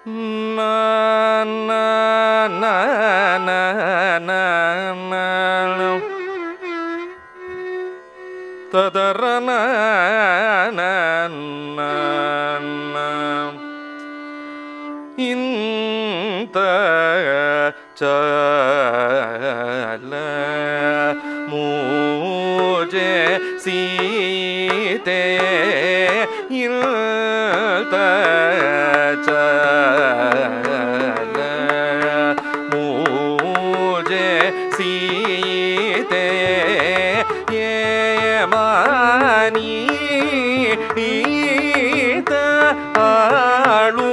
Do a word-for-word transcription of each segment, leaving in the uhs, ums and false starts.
ಇಂತ ಚಲ ಮೂಜೆ ಸೀತೆ ಇಲ್ತ ಚಲ ಮೂಜೆ ಸೀತೆ ಯೇ ಮಾನಿ ಈತ ಆಳು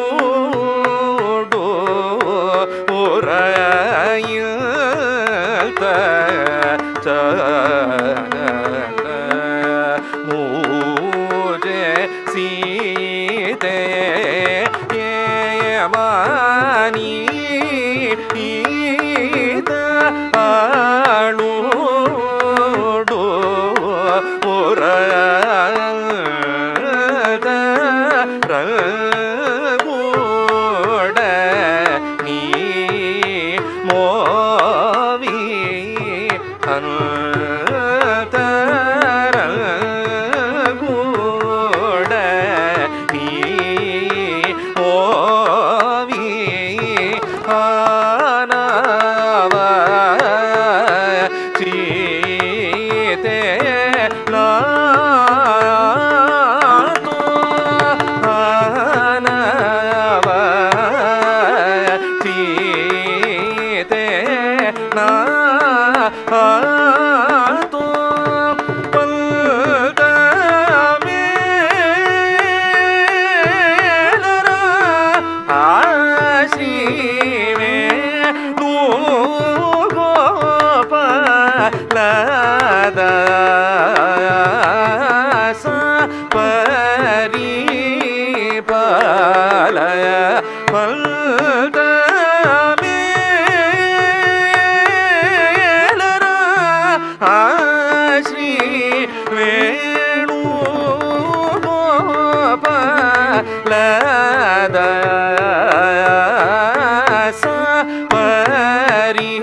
ಮೂಜೆ ಸೀತೆ ಮಾನಿ ಈತ ಆಳುಡು ಉರದ ರಗೂಡ ನೀ ಮೋವಿ ಅಂತರಗೂಡ ನೀ ಮೋವಿ ಆನವ ಸೀತೆ ಲಾತು ಆನವ ಸೀತೆ ನಾ तो पल्द मेलरा आशी में नू गोपालद सा परी पालय पल्द श्री वेणु गोपालद सा परी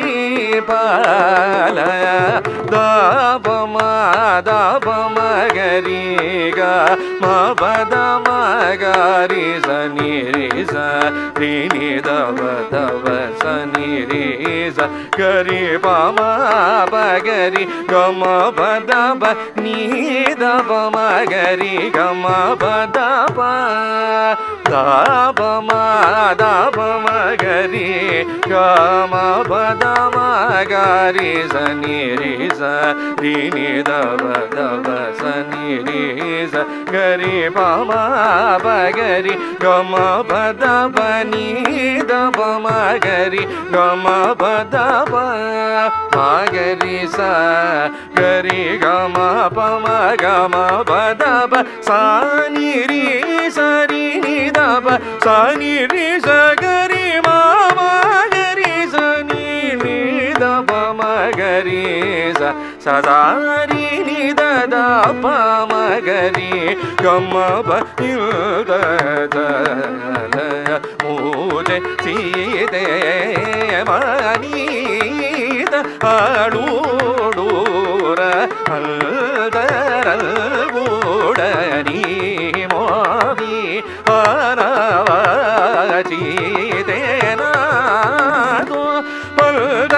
पालय दाप मादाप मगरी गा मपद मगरी सनि रे स रि नि दव दव सनि रे स गरि प म प गरि ग म प द प नि द प म गरि ग म प द प द प म द प म गरि ग म प द म गरि सनि रे स रि नि द प द प सनि रे स गरि प म प गरि ग म प द प नि द प म गरि ग म प द प म गरि स गरि ग म प म ग म प द प सा नि रि स रि नि द प सा नि रि स गरि म म गरि स नि नि द प म गरि स सा सा रि नि द द प म गरि ग म प नि द द ಮೂಜೆ ಸೀತೆ ಮಾನೀತ ಆಳೂಡೂರ ಅಲ್ದರಲ್ಗೂಡ ನೀ ಮೋವಿ ಆನವ ಸೀತೆನಾದು ಪಲ್ದ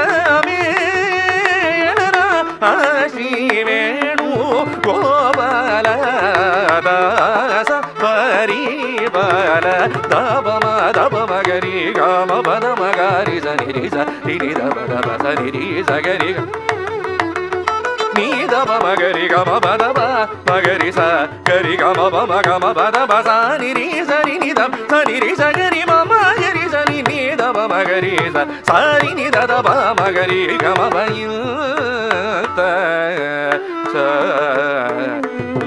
ಮೇಲರ ಶ್ರೀ ವೇಣು ಗೋಪಾಲ ದಾಸ ಪರಿ ಬಲ ದಪ ಮ ದಪ ಮಗರಿ ಗ ಮ ಪದ ಮಗರಿ ಸ ನಿ ರಿ ಸ ರಿ ನಿ ದ ಪ ದ ಪ ಸ ನಿ ರಿ ಸ ಗರಿ ಗ ನಿ ದ ಪ ಮಗರಿ ಗ ಮ ಪದ ಪ ಮಗರಿ ಸ ಗರಿ ಗ ಮ ಪ ಮ ಗ ಮ ಪದ ಪ ಸ ನಿ ರಿ ಸ ರಿ ನಿ ದ ಸ ನಿ ರಿ ಸ ಗರಿ ಮ ಮ ಗರಿ ಸ ನಿ ನಿ ದ ಪ ಮಗರಿ ಸ ಸ ರಿ ನಿ ದ ದ ಪ ಮಗರಿ ಗ ಮ ಪ ಯು ತ ಸ ಲ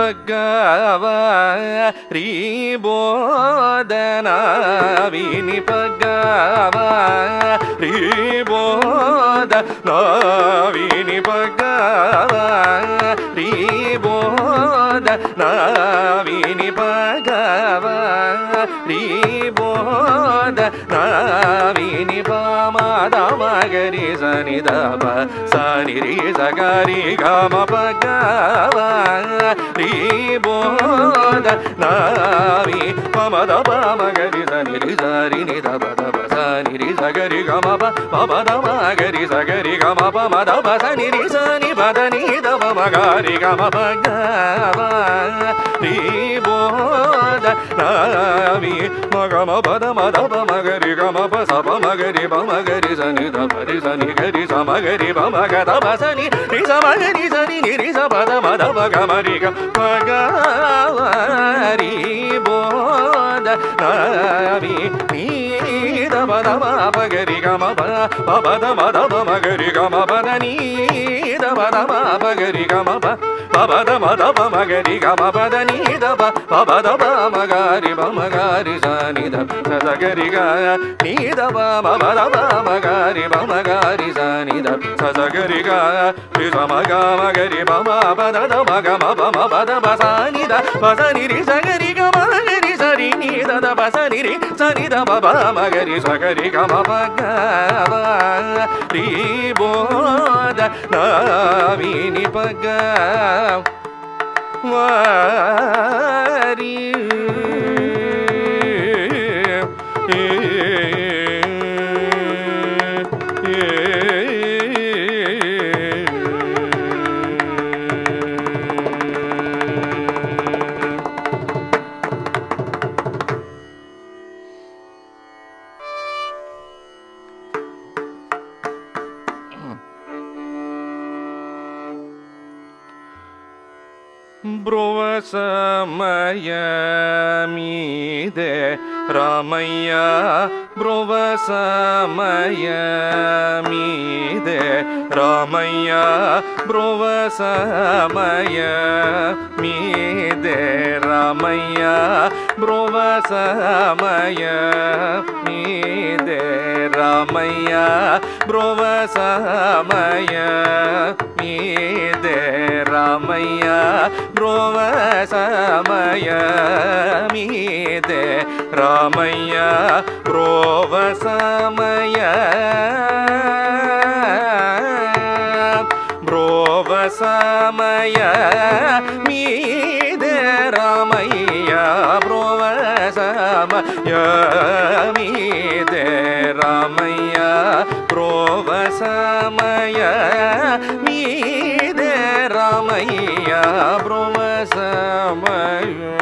pagava ri bodana vini pagava ri bodana vini pagava ri bodana vini pagava ri bodana vini pama dama gari sani dapa sani ri sagari gama pagava ri bodana vi pama dapa magari sani ri sari ni dapa dapa sani ri sagari gama pa pama dama gari sagari gama pama dapa sani ri sani pada ni dapa magari gama pagava ri bodana vi magama pada madapa magari gama pa sa pa magari pa magari sani dapa ri sani gari sa magari pa magada pa sani ri sa magari sani ni ri sa pada madapa gama ri ga pagava ri bodana vi ni dapa dapa magari gama pa pa pada madapa magari gama pada ni dapa dapa magari gama pa pa pada madapa magari gama pada ni dapa pa pada magari pa magari sani dapa sa gari ga ni dapa ma dapa magari pa magari sani dapa sa gari ga ri sa maga magari pa ma pada dapa gama pa ma pada pa sani dapa sani ri sa gari ga magari sani ni dapa sani ri sani dapa pa magari sa gari gama pagava ri bodana vini pagava ri Brova samayamide Ramaya Brova samayamide Ramaya Brova samayamide Ramaya Brova samayamide Ramaya Brova samayamide Ramaya Brova samayamide Ramaya Brova samaya Brova samayamide Ramaya Brova samayamide Ramaya Brova samayamide Ramaya Brova samaya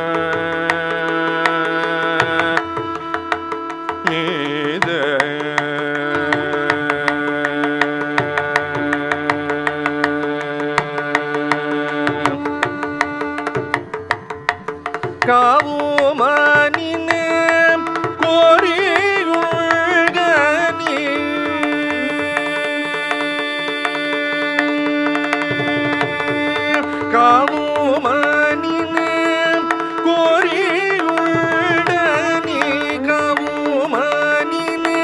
Kavumanine koriyulgani Kavumanine koriyulgani Kavumanine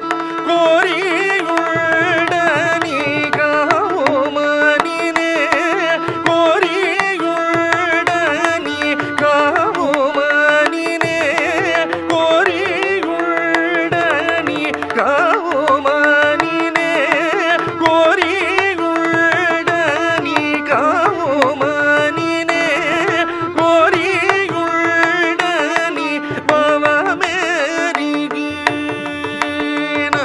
koriyulgani Kavumanine koriyulgani Kavumanine koriyulgani Kavumanine koriyulgani Kavumanine koriyulgani Bavamerigina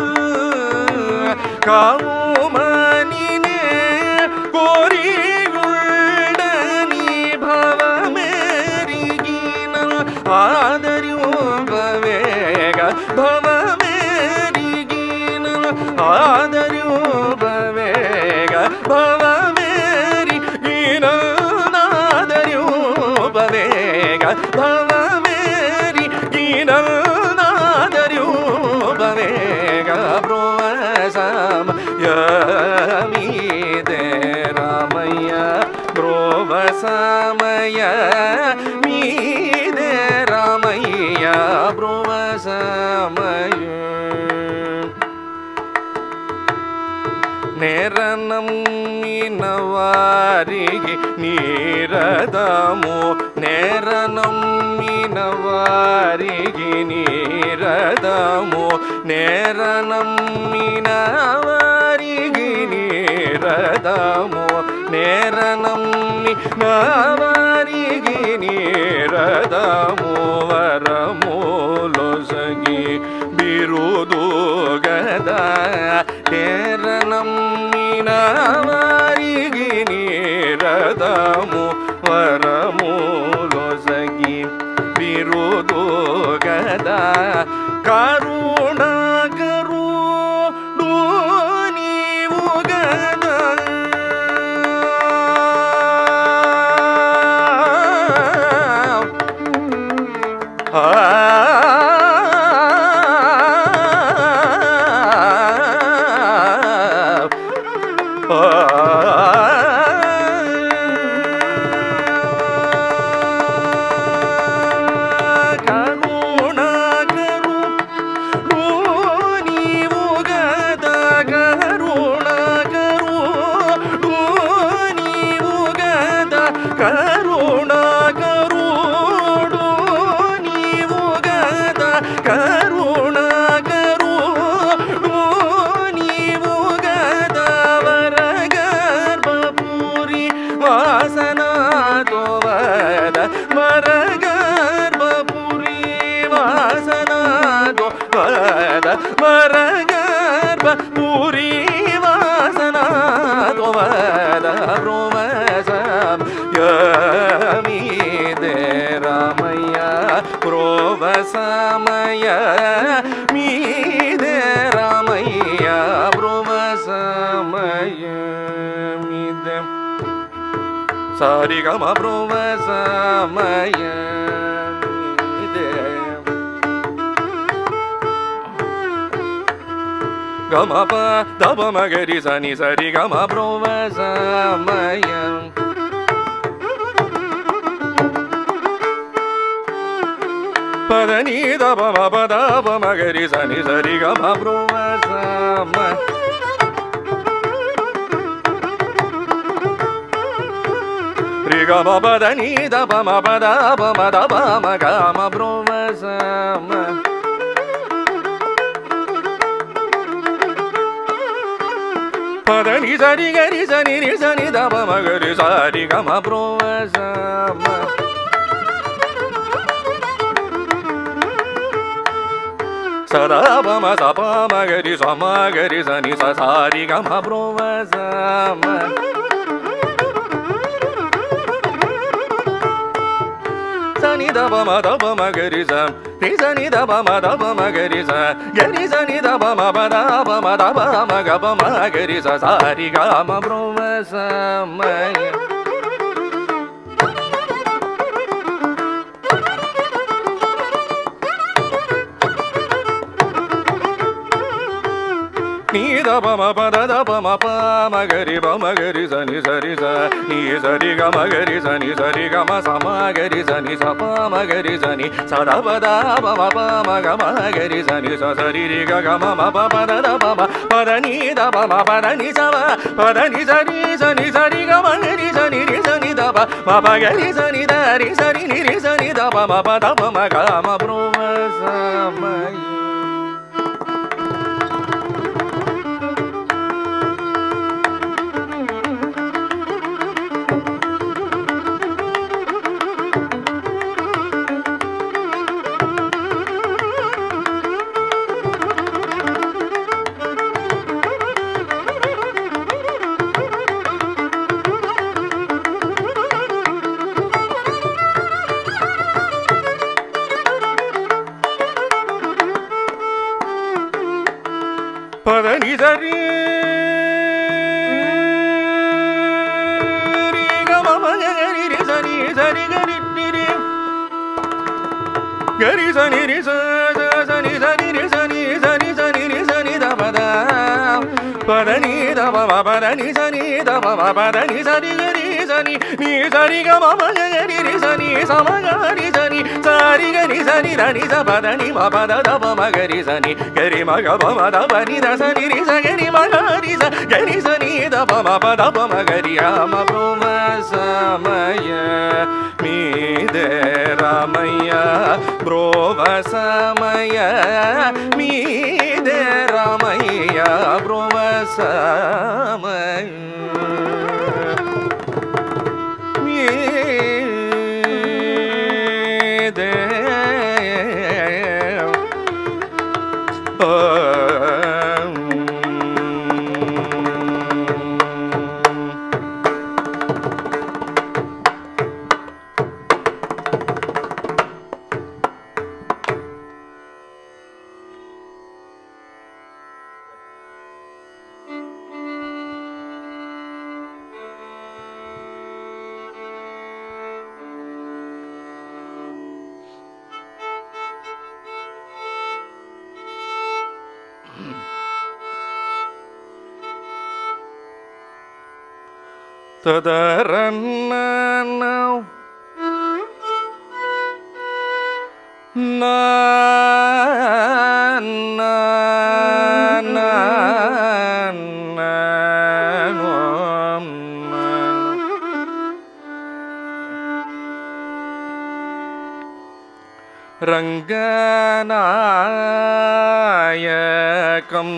Kavumanine koriyulgani Bavamerigina Adariyubavega Bavamerigina Adariyubavega Bavamerigina Adariyubavega Bavamerigina Adariyubavega Brova samayamide Ramaya Brova ಸಮಯ ಮೀದೆ ರಾಮಯ್ಯ ಬ್ರುವ ಸಮಯ ನೇರನಮ್ಮಿನವಾರಿಗೆ ನೀರದಮೋ ನೇರನಮ್ಮಿನವಾರಿಗೆ ನೀರದಮೋ ನೇರನಮ್ಮಿನವಾರಿಗೆ ನೀರದಮೋ ನೇರನಮ್ಮಿನವಾರಿಗೆ ನೀರದಮೋ ವರಮೂಲೊಸಗಿ ಬಿರುದುಗದ ನೇರನಮ್ಮಿನವಾರಿಗೆ ನೀರದಮೋ ವರಮೂಲೊಸಗಿ ಬಿರುದುಗದ ಕರುಣಾಕರು ನೀವು ಗದ ಆ ಸಮಯ ಮೀದೆ ರಾಮಯ್ಯ ಬ್ರುವ ಸಮಯ ಮೀದೆ ಸಾರಿ ಗಮ ಬ್ರುವ ಸಮಯ ಮೀದೆ ಗಮ ಪ ದಪ ಮಗರಿ ಸನಿ ಸರಿ ಗಮ ಬ್ರುವ ಸಮಯ ಪದನಿ ದಪ ಮ ಪದ ಪ ಮಗರಿ ಸನಿ ಸರಿ ಗಮ ಬ್ರುವ ಸಮ ರಿ ಗಮ ಪದನಿ ದಪ ಮ ಪದ ಪ ಮ ದಪ ಮ ಗಮ ಬ್ರುವ ಸಮ ಪದನಿ ಸರಿ ಗರಿ ಸನಿ ರಿ ಸನಿ ದಪ ಮಗರಿ ಸರಿ ಗಮ ಬ್ರುವ ಸಮ ಸದಾ ಪಮ ಸಪ ಮಗರಿ ಸಮ ಗರಿ ಸನಿ ಸ ಸಾರಿ ಗಮ ಬ್ರುವ ಸಮ ಸನಿ ದಪ ಮ ದಪ ಮಗರಿ ಸ ರಿ ಸನಿ ದಪ ಮ ದಪ ಮಗರಿ ಸ ಗರಿ ಸನಿ ದಪ ಮ ಪದ ಪ ಮ ದಪ ಮ ಗಪ ಮಗರಿ ಸ ಸಾರಿ ಗಮ ಬ್ರುವ ಸಮಯ ನೀ ದಪ ಮ ಪದ ದಪ ಮ ಪ ಮಗರಿ ಪ ಮಗರಿ ಸನಿ ಸರಿ ಸ ನೀ ಸರಿ ಗ ಮಗರಿ ಸನಿ ಸರಿ ಗ ಮ ಸ ಮಗರಿ ಸನಿ ಸ ಪ ಮಗರಿ ಸನಿ ಸದ ಪದ ಪ ಮ ಪ ಮ ಗ ಮಗರಿ ಸನಿ ಸ ಸರಿ ರಿ ಗ ಗ ಮ ಮ ಪ ಪದ ದಪ ಮ ಪದ ನೀ ದಪ ಮ ಪದ ನಿ ಸ ಮ ಪದ ನಿ ಸರಿ ಸನಿ ಸರಿ ಗ ಮಗರಿ ಸನಿ ರಿ ಸನಿ ದಪ ಮ ಪ ಗರಿ ಸನಿ ದ ರಿ ಸರಿ ನಿ ರಿ ಸನಿ ದಪ ಮ ಪ ದಪ ಮ ಗ ಮ ಬ್ರುವ ಸಮಯ ಪದ ನಿ ಸರಿ ರಿ ಗ ಮ ಮ ಗರಿ ರಿ ಸನಿ ಸರಿ ಗರಿ ರಿ ಗರಿ ಸನಿ ರಿ ಸ ಸನಿ ಸನಿ ರಿ ಸನಿ ಸನಿ ಸನಿ ರಿ ಸನಿ ದ ಪದ ಪದ ನಿ ದ ಮ ಪ పద ని సని ద పమ పద ని సరి గరి సని ని సరి గ మమ గరి రి సని సమ గరి సని సరి గరి సని దని స పద ని మ పద ద పమ గరి సని గరి మ గ పమ ద పని ద సని రి స గరి మ గరి స గరి సని ద పమ పద పమ గరి రామ బ్రహ్మ సమయ మీదే రామయ్య బ్రోవ సమయ మీదే రామయ్య బ్రోవ సమయ మీదే Tadarana now na na na na Ranganayakam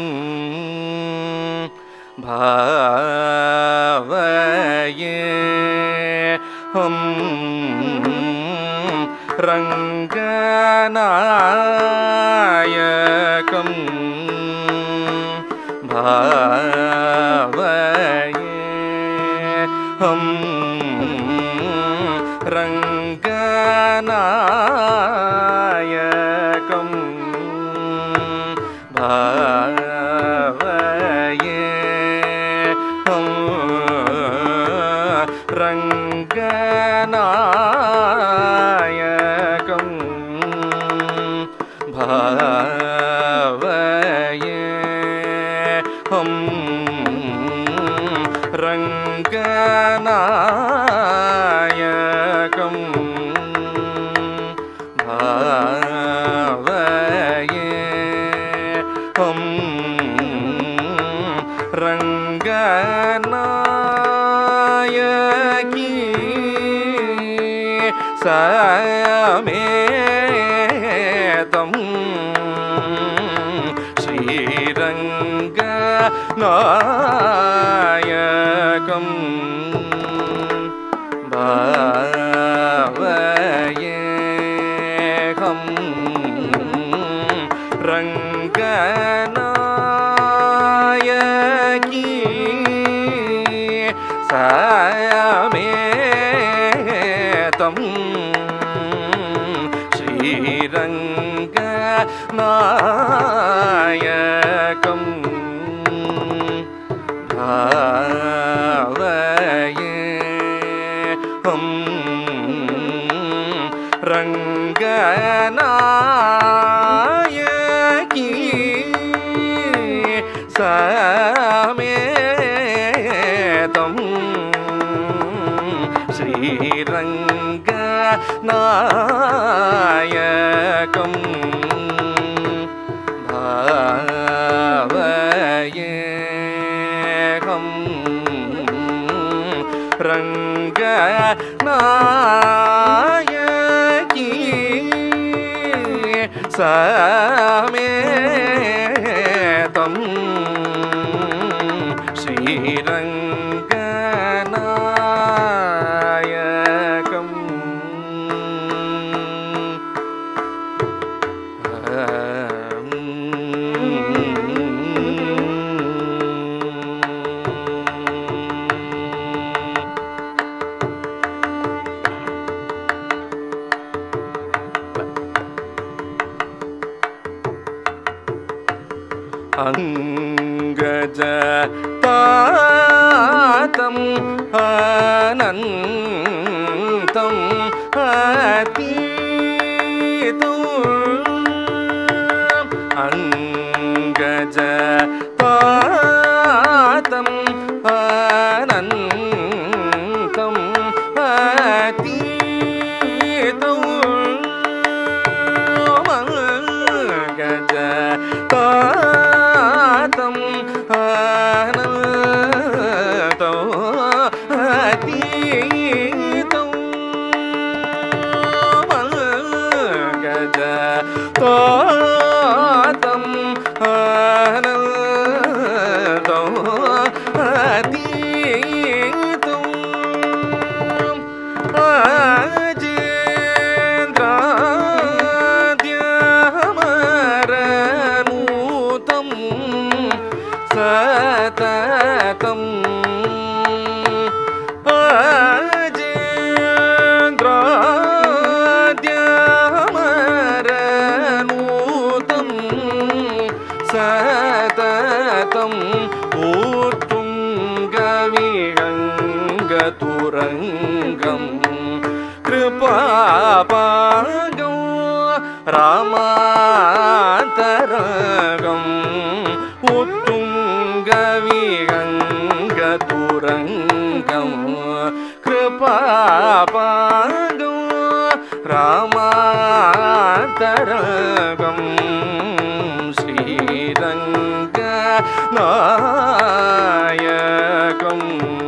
Bhavaye hum Ranganayakam Bhavaye hum Ranganayakam Bhavaye Ranganayakam Bhavaye hum Ranganayakam Bhavaye hum Ranganayaki Sayametam Shri Ranganayakam Bhavaye hum Ranganayaki Sayametam Shri Ranganayakam Bhavaye hum Ranganayaki Sayametam Shri Ranganayakam Bhavaye hum Ranganayaki Sayametam Shri Ranganayakam Angaja tatam anantam atitam Angaja tatam तातं अनन्तं अतीतं अजेन्द्राद्यमरनूतं सततं अजेन्द्राद्यमरनूतं सततं उत्तुङ्गविहङ्गतुरङ्गं कृपापागं रामान्तरङ्गम् उत्तुङ्गविहङ्गतुरङ्गं कृपापागं रामान्तरङ्गं श्रीरङ्गनायकं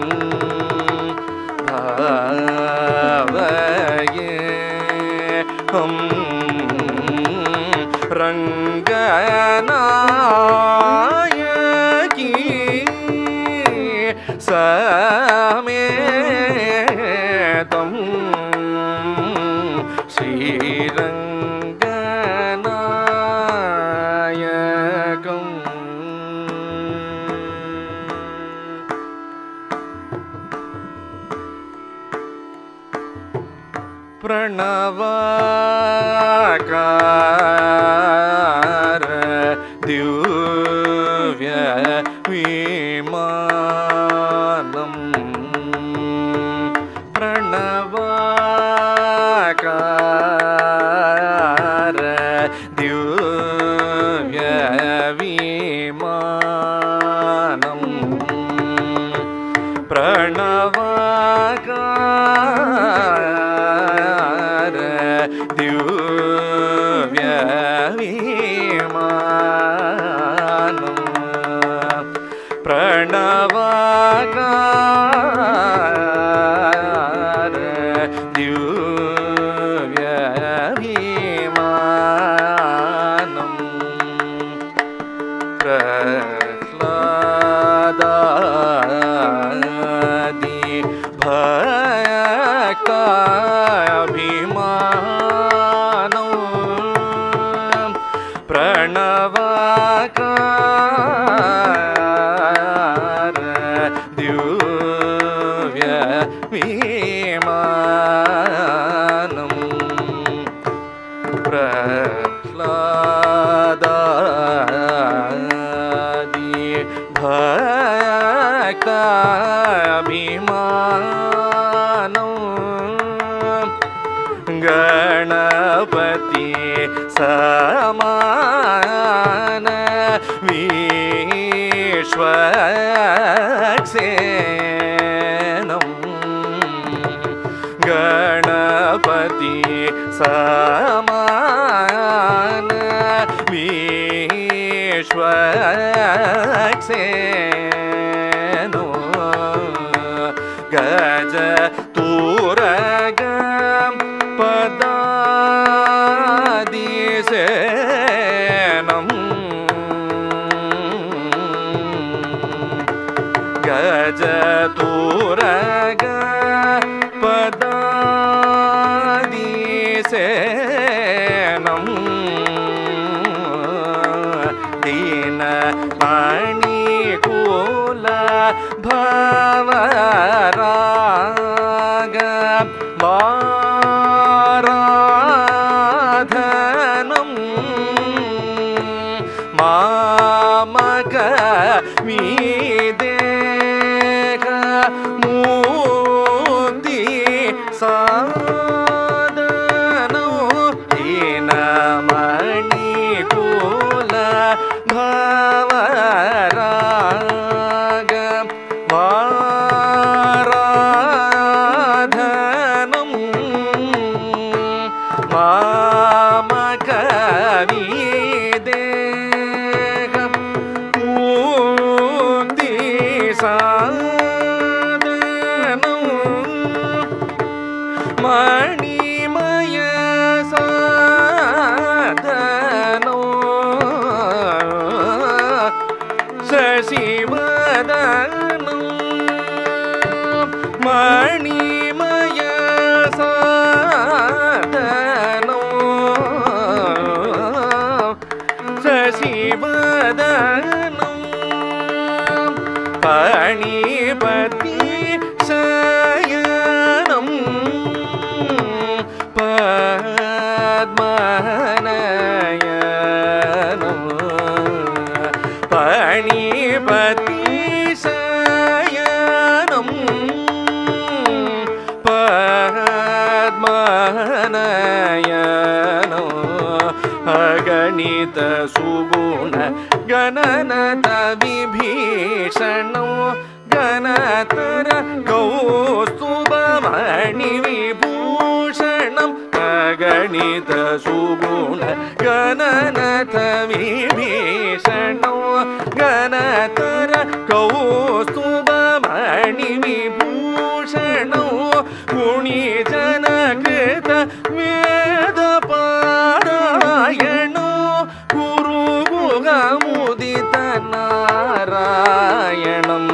भावयेऽहं रङ्गनायकी समेतं श्रीरङ्गनायकम् प्रणवाकार दिव्य विमानं प्रणवाकार दिव्य विमानं प्रणवाकार दिव्य विमानं प्रणवाकार दिव्य विमानं प्रह्लादादि भक्ताभिमानं प्रणवाकार दिव्य विमानं प्रह्लादादि भक्ताभिमानं गणपति समान विश्वक्सेनं गणपति समान विश्वक्सेनो गज तूरगं पदादिसेनं गज तूरग पदादिसेनं दीनमणिकुल भवराग वाराधनं मामक विदेह मूर्ति साधनं दीनमणिकुल भवराग वाराधनं मामक विदेह मूर्ति साधनं मणिमय साधनं சசிவதனம் மணிமய சாதனம் சசிவதனம் பணிபதி சயனம் பத்மநயனம் பணிபதி சயனம் பத்மநயனம் அகணித சுகுண கணநத விபீஷணோ கணதர கௌஸ்துபமணி விபூஷணம் அகணித சுகுண கணநத விபீஷணோ கணதர கௌஸ்துபமணி விபூஷணோ குணிஜனகிருத வேத பாராயணோ குருகுகமுதித நாராயணம்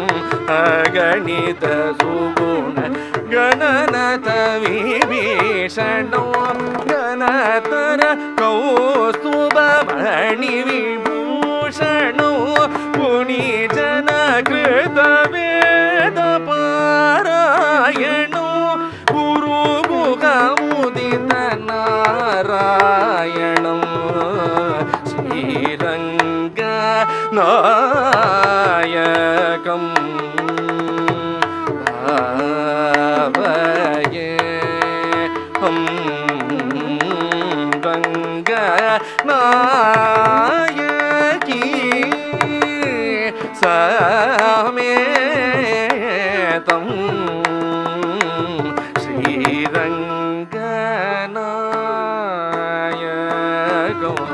அகணித சுகுண கணநத விபீஷணோ கணதர கௌஸ்துபமணி விபூஷணோ குணிஜனகிருத வேத பாராயணோ குருகுகமுதித நாராயணம் ஸ்ரீரங்க நாயகம் ஆவயே ஹம் ரங்க நாயகி சமேதம் ஸ்ரீரங்க நாயகம்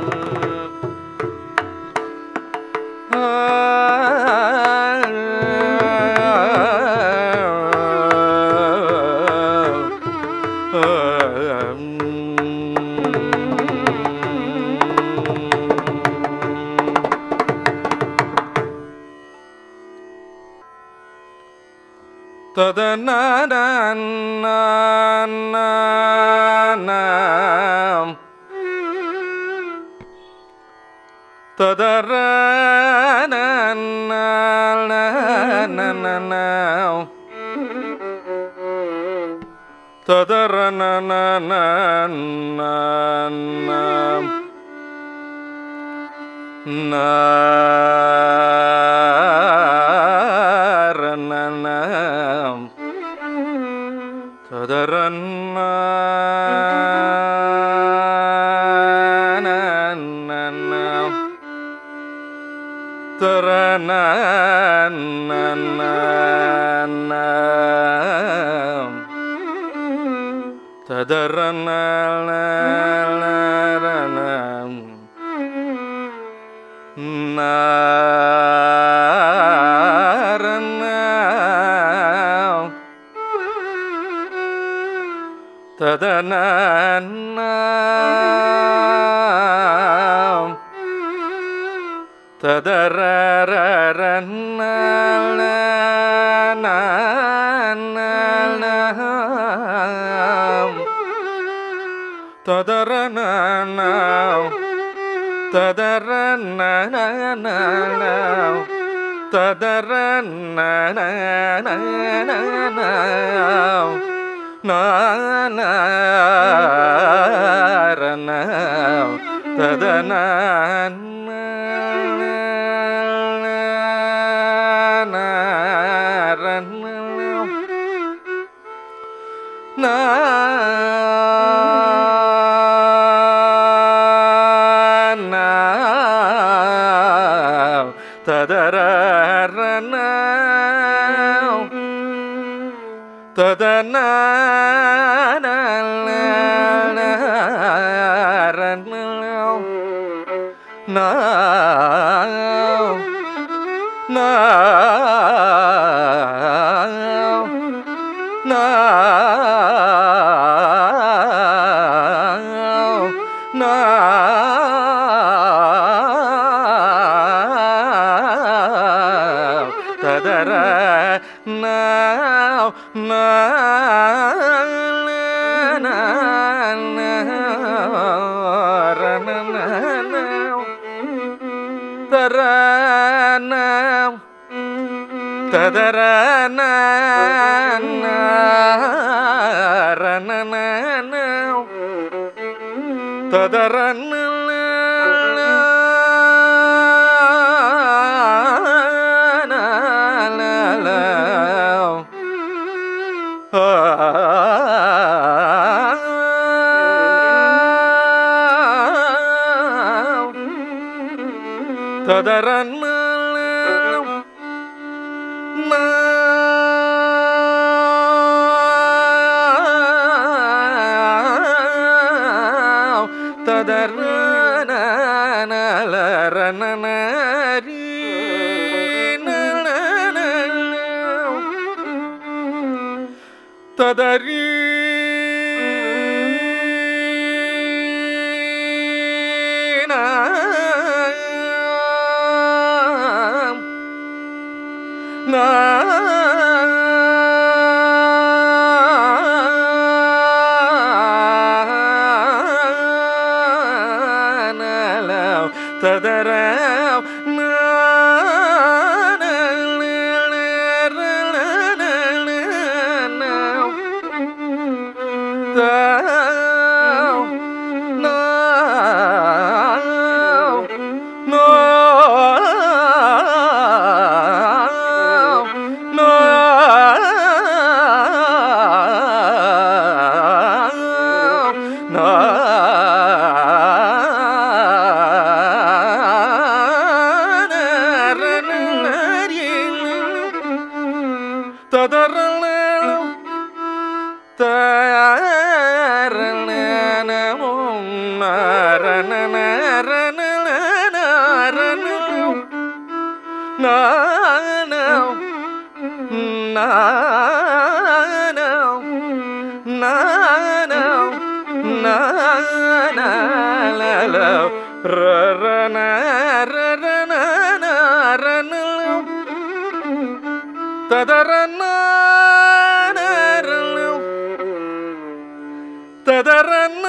ததனனனனம் ததரனனனனம் ததரனனனனம் நாரணனம் ததரனனனனம் தரணனனனம் ததரணனனனம் நாரணம் ததனனம் ததரரணனனனம் ததரணனனம் ததரணனனனம் ததரணனனனம் நாரணம் ததரணனனனம் ததரணனனம் ததரணனனனம் நாம் நாம் நாம் நாம் ததரன ததரன ததரன ததரி ததர ததரன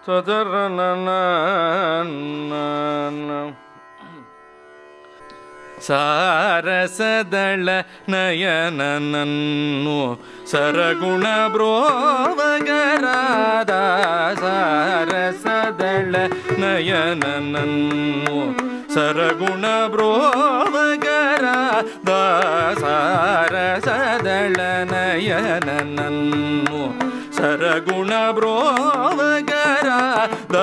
ಸದರನನ ಸಾರಸದಳ ನಯನನನ್ನು ಸರಗುಣ ಬ್ರೋವಗರಾದ ಸಾರಸದಳ ನಯನನನ್ನು ಸರಗುಣ ಬ್ರೋವಗರಾದ ಸಾರಸದಳ ನಯನನನ್ನು ಸರಗುಣ ಬ್ರೋವಗರಾದ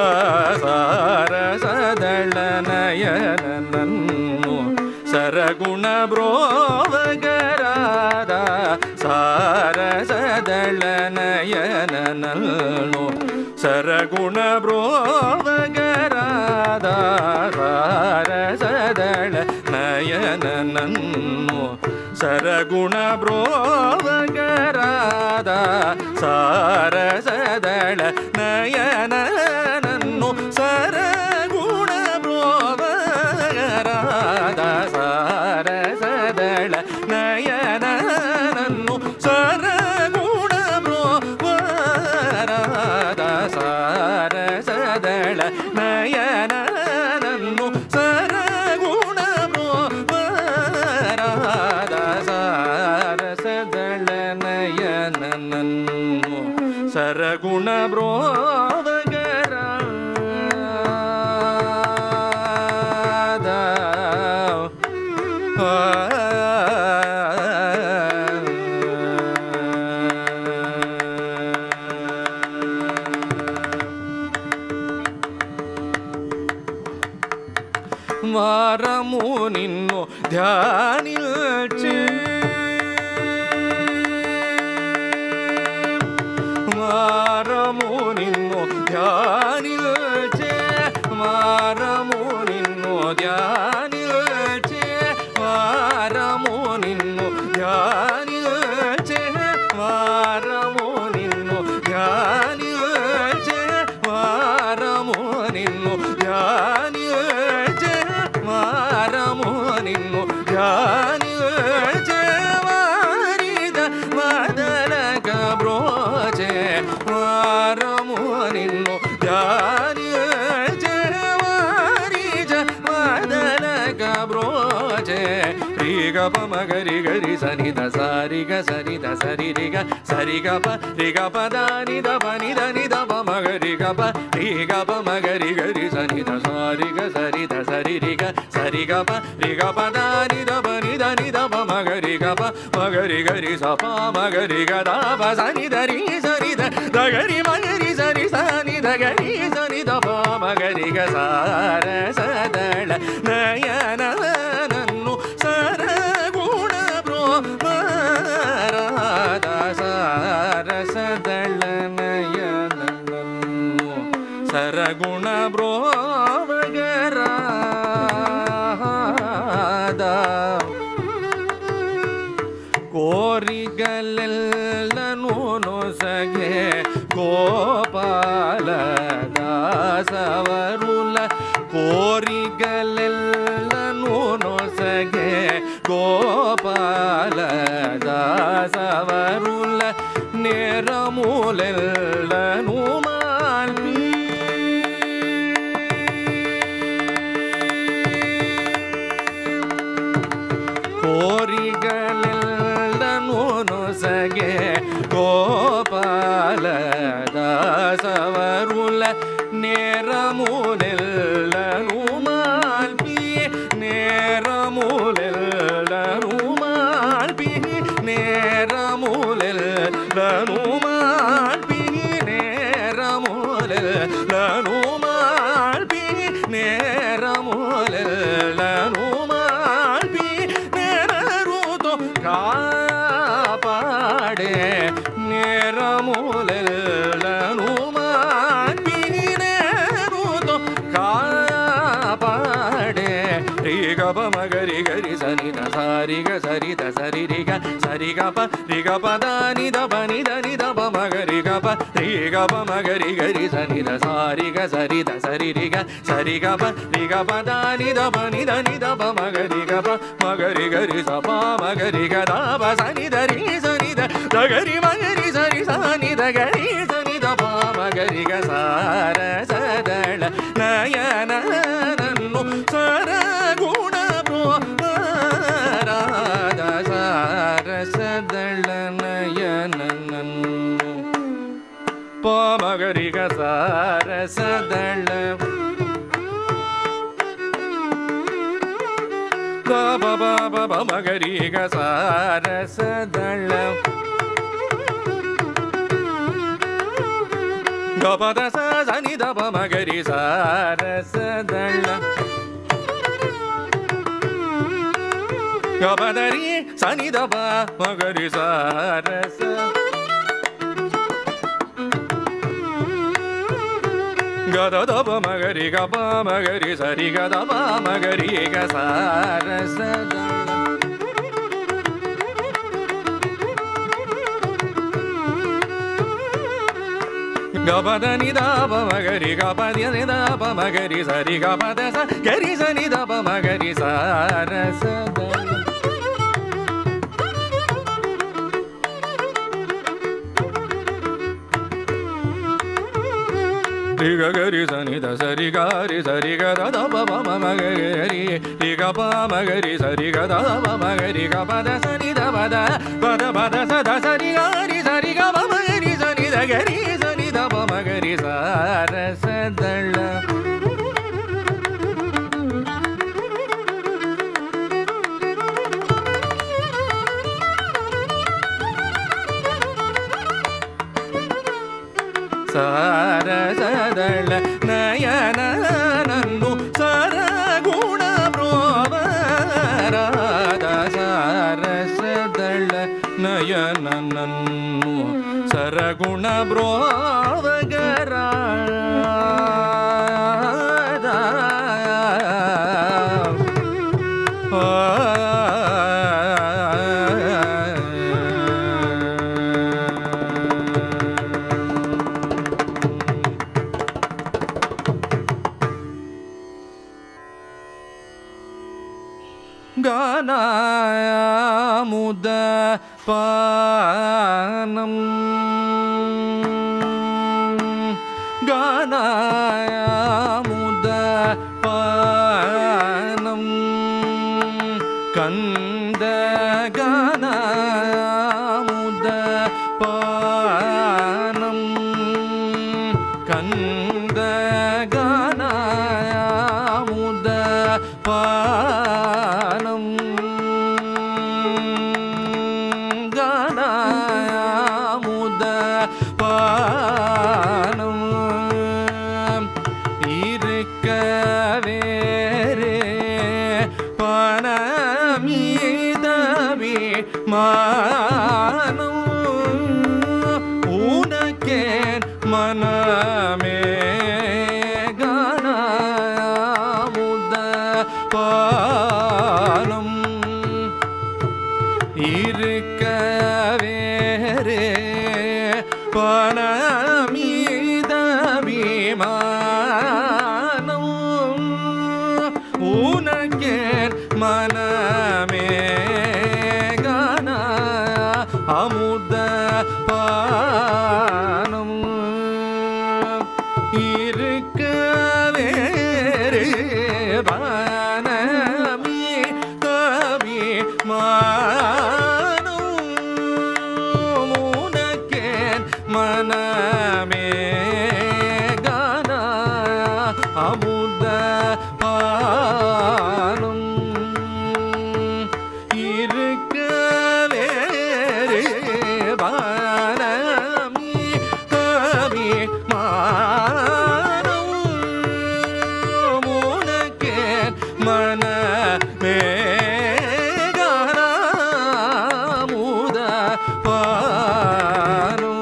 ಸಾರಸದಳ ನಯನನನ್ನು ಸರಗುಣ ಬ್ರೋವಗರಾದ ಸಾರಸದಳ ನಯನನನ್ನು ಸರಗುಣ ಬ್ರೋವಗರಾದ ಸಾರಸದಳ ನಯನನನ್ನು ಸರಗುಣ ಬ್ರೋವಗರಾದ ಸಾರಸದಳ ನಯನನನ್ನು ಸರಗುಣ ಬ್ರೋವಗರಾದ ಸಾರಸದಳ ನಯನನನ್ನು ಸರಗುಣ ಬ್ರೋವಗರಾದ ಸಾರಸದಳ ನಯನನನ್ನು ಸರಗುಣ ಬ್ರೋವಗರಾದ ಸಾರಸದಳ ನಯನನನ್ನು ಸರಗುಣ ಬ್ರೋವಗರಾದ ವಾರಮು ನಿನ್ನು ಧ್ಯಾನಿಲ್ಚೆ ವಾರಮು ನಿನ್ನು ಧ್ಯಾನಿಲ್ಚೆ ವಾರಮು ನಿನ್ನು ಧ್ಯಾನಿಲ್ಚೆ ವಾರಮು ನಿನ್ನು ಧ್ಯಾನಿಲ್ಚೆ ವಾರಮು ನಿನ್ನು ಧ್ಯಾನಿಲ್ಚೆ ವಾರಮು ನಿನ್ನು ಧ್ಯಾನಿಲ್ಚೆ ವಾರಮು ನಿನ್ನು ಧ್ಯಾನಿಲ್ಚೆ ವಾರಿದ ಮದಲಕ ಬ್ರೋಚೆ ವಾರಮು ನಿನ್ನು ಧ್ಯಾನಿಲ್ಚೆ ವಾರಿಜ ಮದಲಕ ಬ್ರೋಚೆ ರಿಗ ಪ ಮಗರಿ ಗರಿ ಸನಿದ ಸಾರಿಗ ಸರಿದ ಸರಿರಿಗ ಸರಿಗ ಪ ರಿಗ ಪ ದಾನಿ ದ ಪ ನಿದ ನಿದ ಪ ಮಗರಿ ಗ ಪ ರಿಗ ಪ ಮಗರಿ ಗರಿ ಸನಿದ ಸಾರಿಗ ಸರಿದ ಸರಿರಿಗ ಸರಿಗ ಪ ರಿಗ ಪ ದಾನಿ ದ ಪ ನಿದ ನಿದ ಪ ಮಗರಿ ಗ ಪ ಮಗರಿ ಗರಿ ಸ ಪ ಮಗರಿ ಗ ದ ಪ ಸನಿದ ರಿ ಸರಿದ ದಗರಿ ಮಗರಿ ಸರಿ ಸನಿದ ಗರಿ ಸನಿದ ಪ ಮಗರಿ ಗ ಸಾರಸದಳ ನಯನನನ್ನು ಸರಗುಣ ಬ್ರೋವಗರಾದ ಸಾರಸದಳ ನಯನನನ್ನು ಸರಗುಣ ಬ್ರೋವಗರಾದ ಕೋರಿಗಲೆಲ್ಲನೂ ನೊಸಗೆ ಗೋಪಾಲ ದಾಸವರುಲ ಕೋರಿಗಲೆಲ್ಲನೂ ನೊಸಗೆ ಗೋಪಾಲ ದಾಸವರುಲ ನೇರಮೂಲೆಲ್ಲನೂ ಮಾಲ್ಪಿ ಕೋರಿಗಲೆಲ್ಲನೂ ನೊಸಗೆ ಗೋಪಾಲ ದಾಸವರುಲ ನೇರಮೂಲೆಲ್ಲನೂ ಮಾಲ್ಪಿ ನೇರಮೂಲೆಲ್ಲನೂ ಮಾಲ್ಪಿ ನೇರಮೂಲೆಲ್ಲನೂ ಮಾಲ್ಪಿ ನೇರಮೂಲೆಲ್ಲನೂ ಮಾಲ್ಪಿ ನೇರಮೂಲೆಲ್ಲನೂ ಮಾಲ್ಪಿ ನೇರರುತೋ ಕಾಪಾಡೆ ನೇರಮೂಲೆಲ್ಲನೂ ಮಾಲ್ಪಿ ನೇರುತೋ ಕಾಪಾಡೆ ರಿಗ ಪ ಮಗರಿ ಗರಿ ಸನಿದ ಸಾರಿಗ ಸರಿದ ಸರಿರಿಗ ಸರಿಗ ಪ ರಿಗ ಪ ದಾನಿ ದ ಪ ನಿದ ನಿದ ಪ ಮಗರಿ ಗ ಪ ರಿಗ ಪ ಮಗರಿ ಗರಿ ಸನಿದ ಸಾರಿಗ ಸರಿದ ಸರಿರಿಗ ಸರಿಗ ಪ ರಿಗ ಪ ದಾನಿ ದ ಪ ನಿದ ನಿದ ಪ ಮಗರಿ ಗ ಪ ಮಗರಿ ಗರಿ ಸ ಪ ಮಗರಿ ಗ ದ ಪ ಸನಿದ ರಿ ಸನಿದ ದಗರಿ ಮಗರಿ ಸರಿ ಸನಿದ ಗರಿ ಸನಿದ ಮಗರಿಗ ಸಾರ ಸದಳ ನಯನ ನನ್ನು ಸರಗುಣ ರಾಧ ಸಾರ ಸದಳ ನಯನ ನನ್ನು ಪ ಮಗರಿಗ ಸಾರ ಸದಳ ಗ ಬ ಬ ಬ ಬ ಮಗರಿಗ ಸಾರ ಸದಳ ಗ ಪ ದ ಸ ಸ ನಿ ದ ಪ ಮಗರಿ ಸಾರ ಸದಳ ಗ ಪ ದ ರಿ ಸ ನಿ ದ ಪ ಮಗರಿ ಸಾರ ಸ ಗ ದ ದ ಪ ಮಗರಿ ಗ ಪ ಮಗರಿ ಸರಿ ಗ ದ ಪ ಮಗರಿ ಗ ಸಾರ ಸದಳ ಗ ಪ ದ ನಿ ದ ಪ ಮಗರಿ ಗ ಪ ದ ನಿ ದ ಪ ಮಗರಿ ಸರಿ ಗ ಪ ದ ಸ ಗರಿ ಸ ನಿ ದ ಪ ಮಗರಿ ಸಾರ ಸದಳ ರಿ ಗ ಗರಿ ಸ ನಿ ದ ಸರಿ ಗ ರಿ ಸರಿ ಗ ದ ದ ಪ ಪ ಮ ಮಗರಿ ರಿ ಗ ಪ ಮಗರಿ ಸರಿ ಗ ದ ದ ಪ ಮಗರಿ ಗ ಪ ದ ಸ ನಿ ದ ಪ ದ ಪ ದ ಪ ದ ಸ ದ ಸರಿ ಗ ರಿ ಸರಿ ಗ ಪ ಮಗರಿ ಸ ನಿ ದ ಗರಿ ಸ ನಿ ದ ಪ ಮಗರಿ ಸಾರ ಸದಳ ಸಾರ ಸದಳ ನಯನ ನನ್ನು ಸರಗುಣ ಪ್ರೋವರಾದ ಸಾರ ಸದಳ ನಯನ ನನ್ನು ಸರಗುಣ ಬ್ರೋವಗರಾದ ಗಾನಾಮುದ ಪಾನಂ ಗಾನಾಮುದ ಪಾನಂ ಕಂದ ಗಾನಾಮುದ ಪಾನಂ ಕಂದ ಗಾನಾಮುದ ಪಾನಂ ಗಾನಾಮುದ பானம் இருக்கவேரே பணமீதவி மானம் உனக்கே மனமே கனமுத பானம் இருக்கவேரே பணமீதவி மானம் உனக்கே மனமே கன அமுத பானம் இருக்கவேரே பணமீதவி மானம் உனக்கே மனமே கன அமுத பானம் இருக்கவேரே பணமீதவி மானம் உனக்கே மனமே கன அமுத பானம்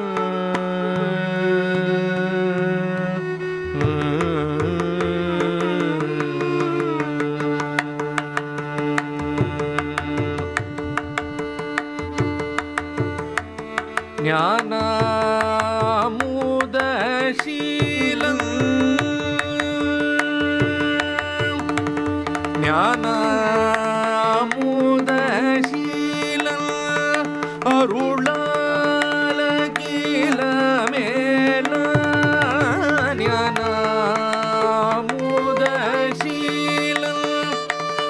ஞானமுதசீலம் ஞானமுதசீலம் அருளாலகிலமே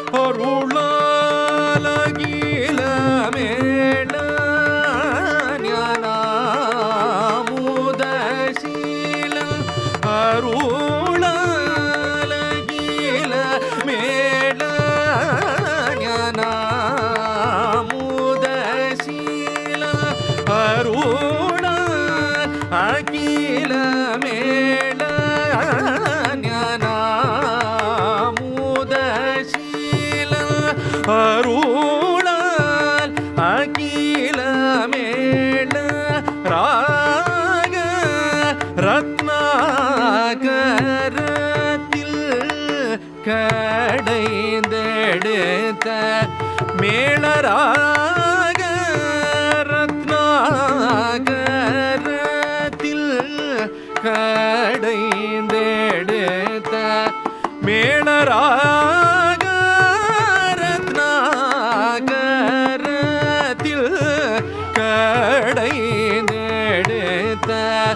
அருளாலகில மேல ஞானாமுதசீல அருளாலகில மேல ஞானாமுதசீல அருளால் அகில மேல ஞானாமுதசீல அருளால் அகில மேல ராக ரத்னாகரத்தில் கடைந்தெடுத்த மேளராக ரத்னாகரத்தில் கடைந்தெடுத்த மேளராக ரத்னாகரத்தில் கடைந்தெடுத்த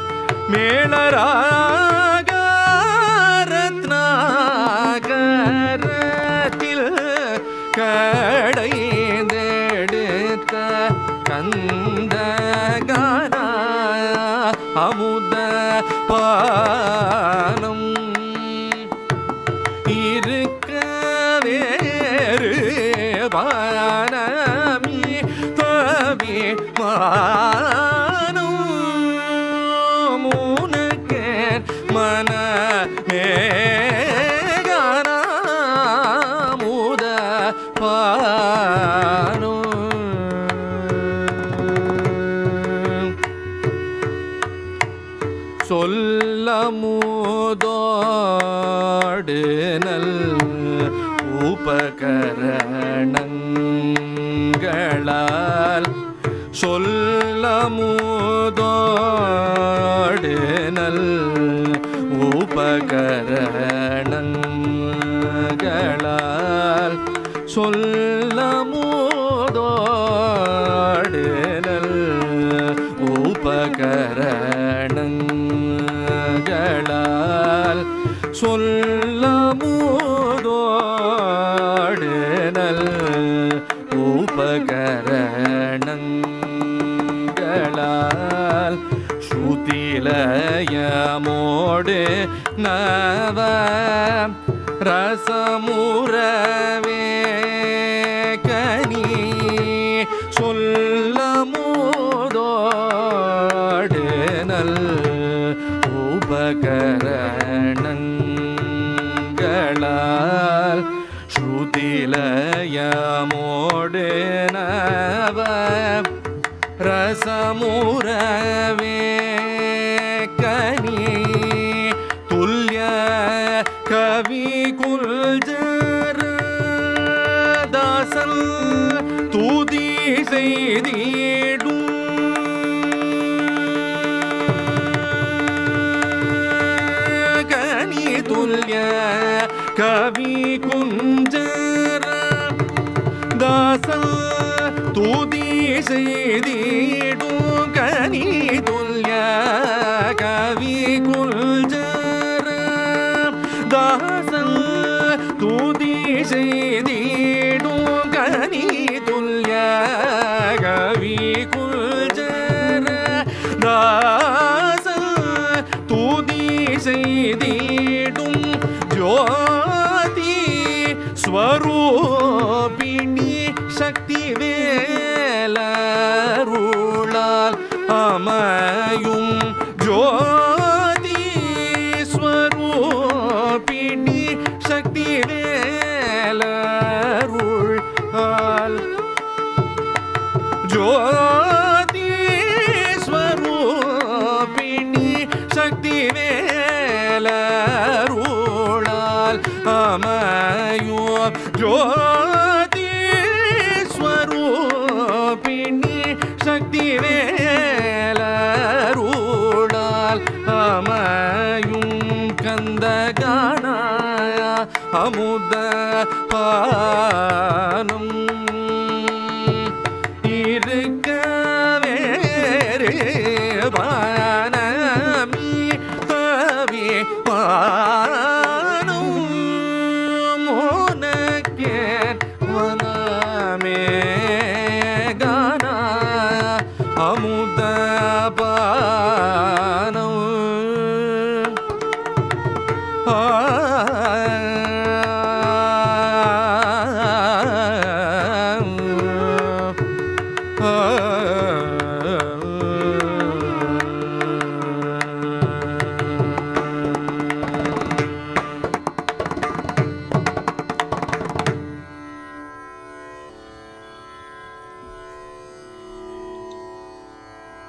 மேளராக ரத்னாகரத்தில் கடைந்தெடுத்த கந்தகான அமுத பானம் இருக்க வேறு பானமி தவி மானம் முனக்கே மனமே கானமுத பானம் சொல்லமுதோடு நல் உபகரணங்களால் சொல்லமுதோடு நல் உபகரணங்களால் சொல்லமுதோடு நல் உபகரணங்களால் சொல்லமுதோடு நல் உபகரணங்களால் ஸ்ருதிலயமோடு நவ ரசமுறவே கனி சொல்லமுதோடு நல் உபகரணங்களால் ஸ்ருதிலயமோடு நவ ரசமுறவே கனி துல்லிய கவி குல்ஜர தாசல் துதி செய்திடும் கனி துல்லிய கவி குஞ்சர தாசல் துதி செய்திடும் கனி துல்லிய கவி குல்ஜர தாசல் துதி செய்திடும் கனி துல்லிய கவி குல்ஜர தாசல் துதி செய்திடும் ஜோதி ஸ்வரூபிணி சக்தி வேலருளால் அமையும் ஜோதி ஸ்வரூபிணி சக்தி வேலருளால் ஜோதி ஸ்வரூபிணி சக்தி வேலருளால் அமையும் ஜோதி ஸ்வரூபிணி சக்தி வேலருளால் அமையும் கந்தகான அமுத பானம் இருக்க வேறு பானமி தவி பானம் உனக்கே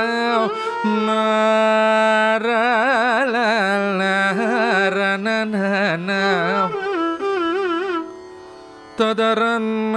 ததரன்ன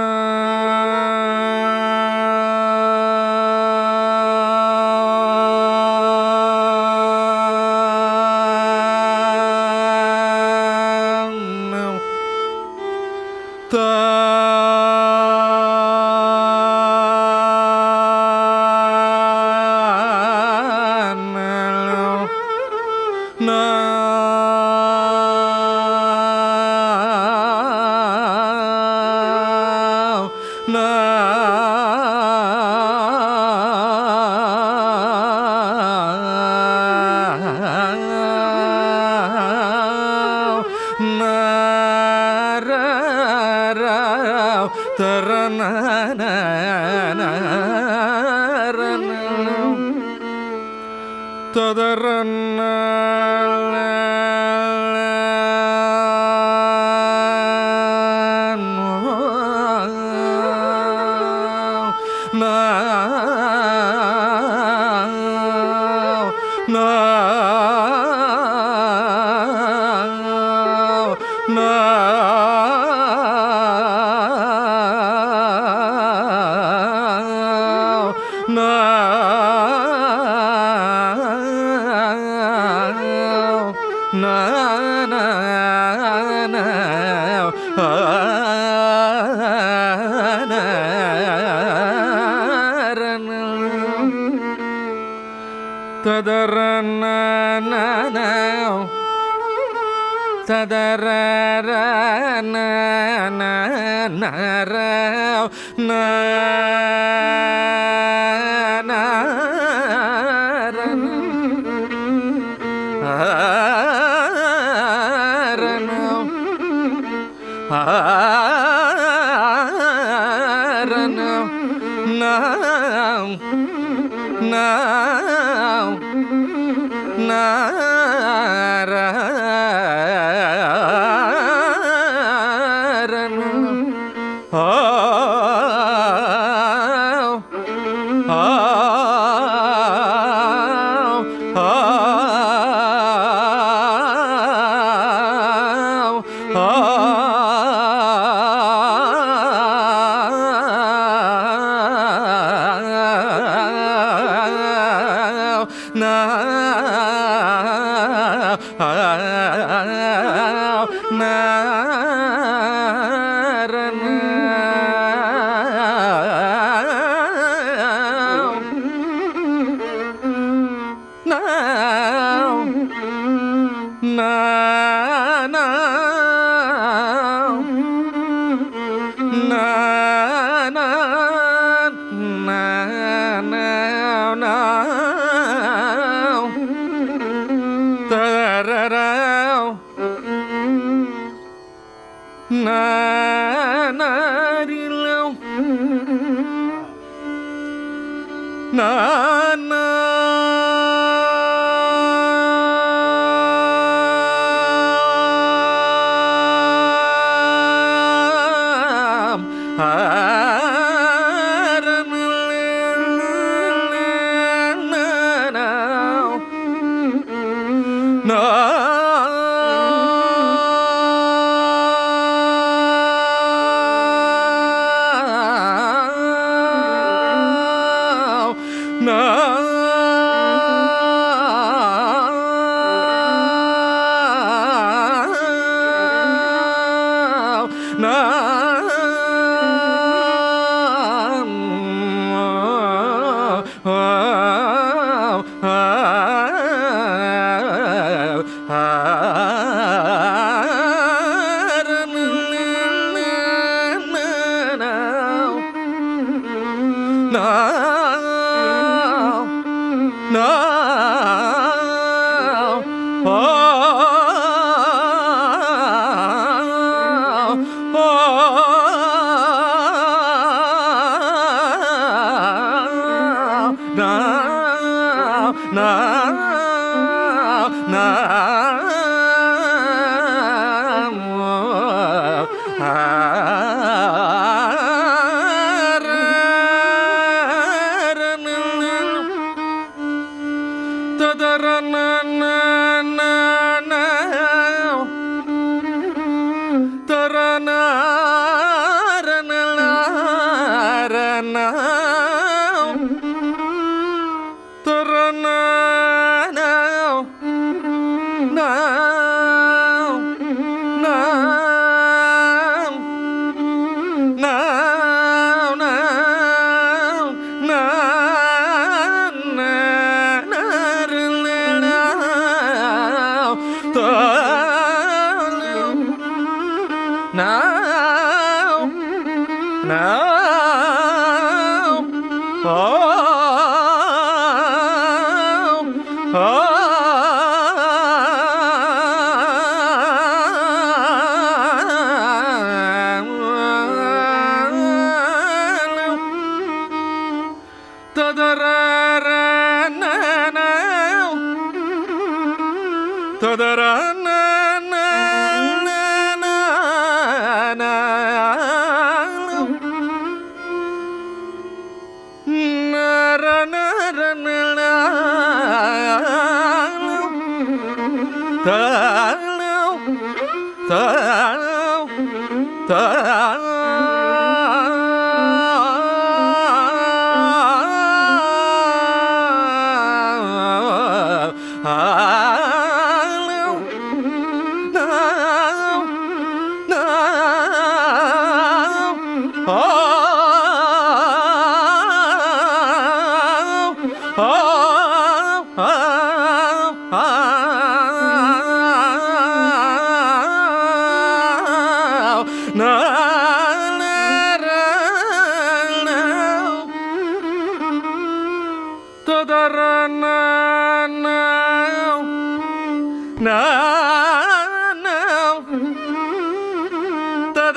na na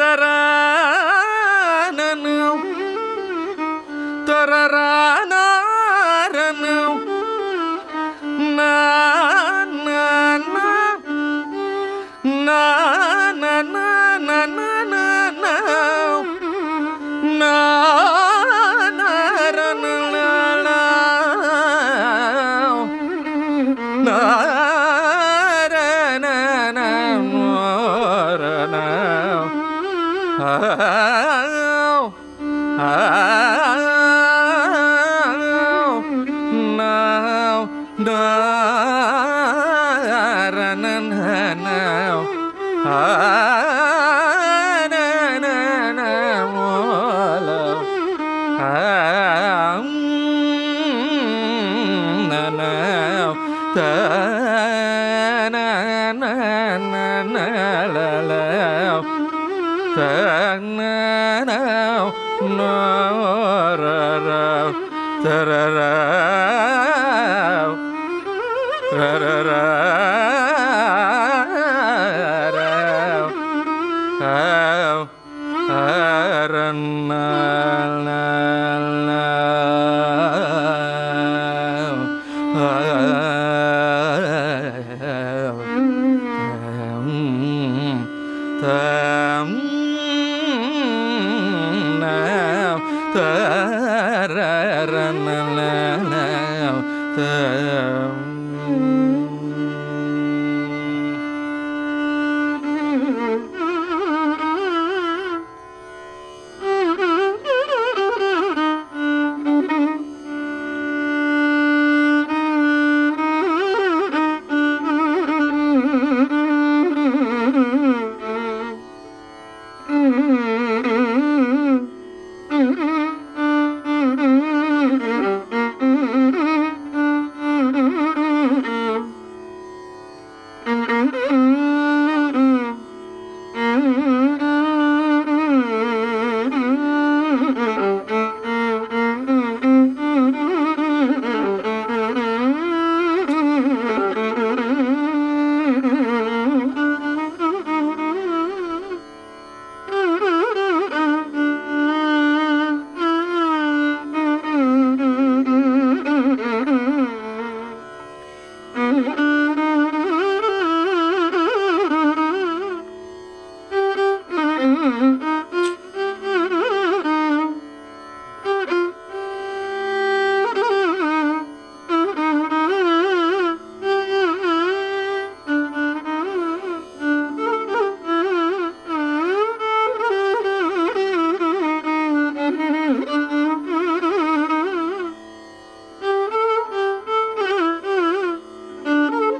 Thank you.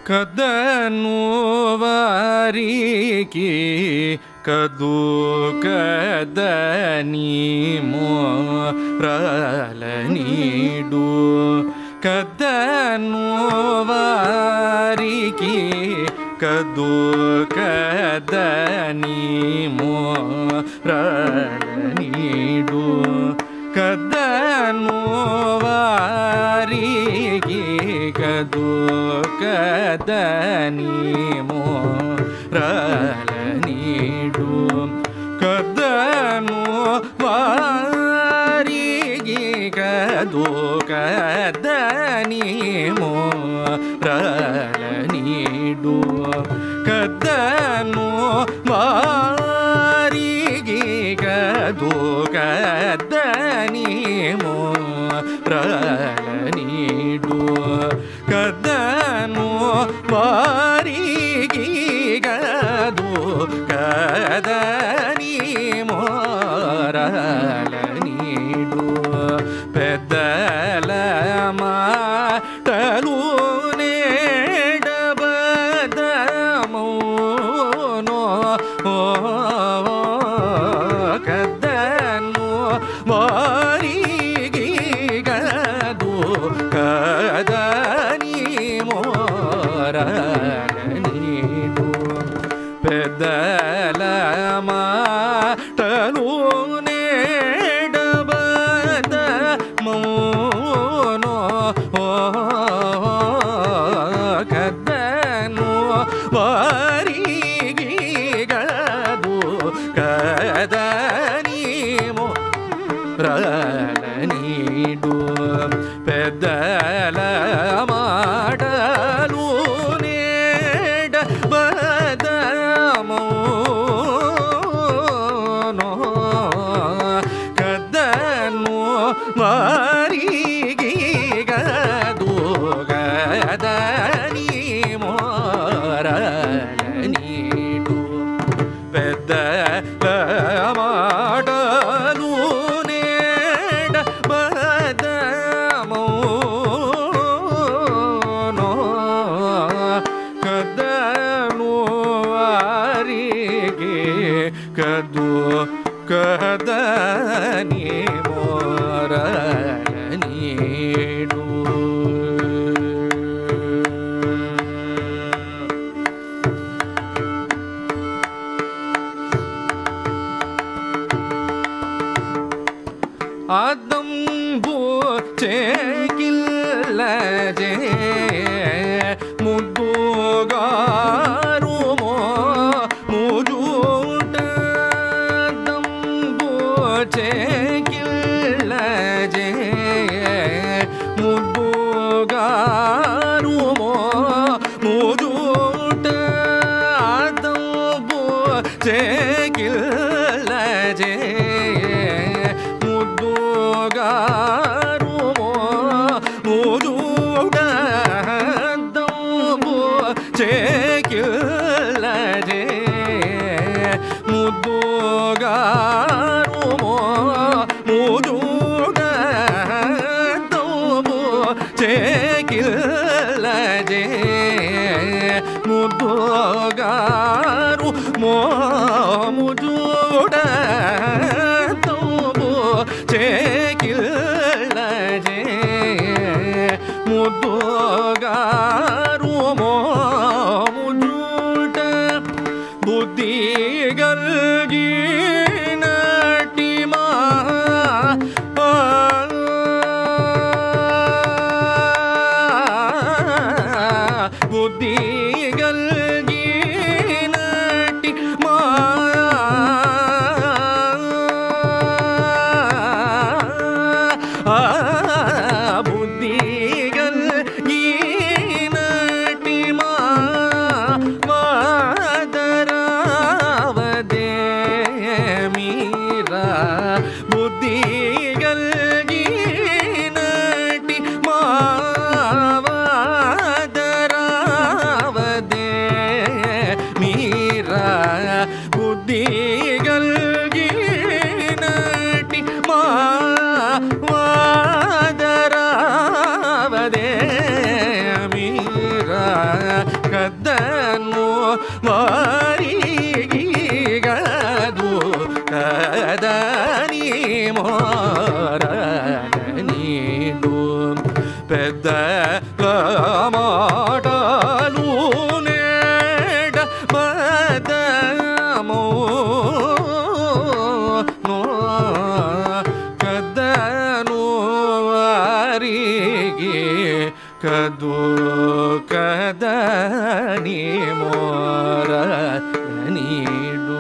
ಕದನು ವಾರಿಕಿ ಕದು ಕದನಿ ಮೋರಲ ನೀಡು ಕದನು ವಾರಿಕಿ ಕದು ಕದನಿ ಮೋರಲ ನೀಡು ಕದನು ವಾರಿಕಿ ಕದು ಕದನಿ ಮೋರಲ ನೀಡು ಕದನು ವಾರಿಕಿ ಕದು ಕದನಿ ಮೋರಲ ನೀಡು ಕದನು ವಾರಿಕಿ ಕದು ಕದನಿ ಮೋರಲ ನೀಡು ಕದನು ವಾರಿಕಿ ಕದು ಕದನಿ ಮೋರಲ ನೀಡು ಪೆದ್ದಲ ಮಾಟಲು ನೇಡಬದ ಮೌನೋ ಕದನು ವಾರಿಕಿ ಕದು ಕದನಿ ಮೋರಲ ನೀಡು ಪೆದ್ದಲ ಮಾಟಲು ನೇಡಬದ ಮೌನೋ ಕದನು ವಾರಿಕಿ ಕದು ಕದನಿ ಮೋರಲ ನೀಡು ಪೆದ್ದಲ ಮಾಡಲು ನೇಡಬದ ಮೌನೋ ಕದನು ವಾರಿಕಿ ಕದು ಕದನಿ ಮೋರಲ ನೀಡು ಪೆದ್ದಲ ಮಾಡಲು ನೇಡಬದ ಮೌನೋ ಕದನು ವಾರಿಕಿ ಕದು ಕದನಿ ಮೋರಲ ನೀಡು ಆದಂಬು ಚೇಕಿಲ್ಲಜೆ ಮುದ್ದುಗಾರು ಮೋ ಮುಜೂಟದಂಬು ಚೇಕಿಲ್ಲಜೆ ಮುದ್ದುಗಾರು ಮೋ ಮುಜೂಟ ಆದಂಬು ಚೇಕಿಲ್ಲಜೆ ಮುದ್ದುಗಾರು ಮೋ ಮುಜೂಟದಂಬು ಚೇಕಿಲ್ಲಜೆ ಮುದ್ದುಗಾರು ಮೋ ಮುಜೂಟದಂಬು ಚೇಕಿಲ್ಲಜೆ ಮುದ್ದುಗಾರು ಮೋ ಮುಜೂಟದಂಬು ಚೇಕಿಲ್ಲಜೆ ಮುದ್ದುಗಾರು ಮೋ ಮುಜೂಟ ಬುದ್ಧಿಗಲ್ಗಿ ನಟಿ ಮಾ ಬುದ್ಧಿಗಲ್ಗಿ ನಟಿ ಮಾ ಬುದ್ಧಿಗಲ್ಗಿ ನಟಿ ಮಾ ಮಾದರಾವದೆ ಮೀರಾ ಬುದ್ಧಿಗಲ್ಗಿ ನಟಿ ಮಾದರಾವದೆ ಕದನು ಮಾರಿ ಗದು ಕದನಿ ಮೋರ ನೀಡು పెద్ద మాటలు నేడ మదమో కదను వారికి కదు కదని మోర నీడు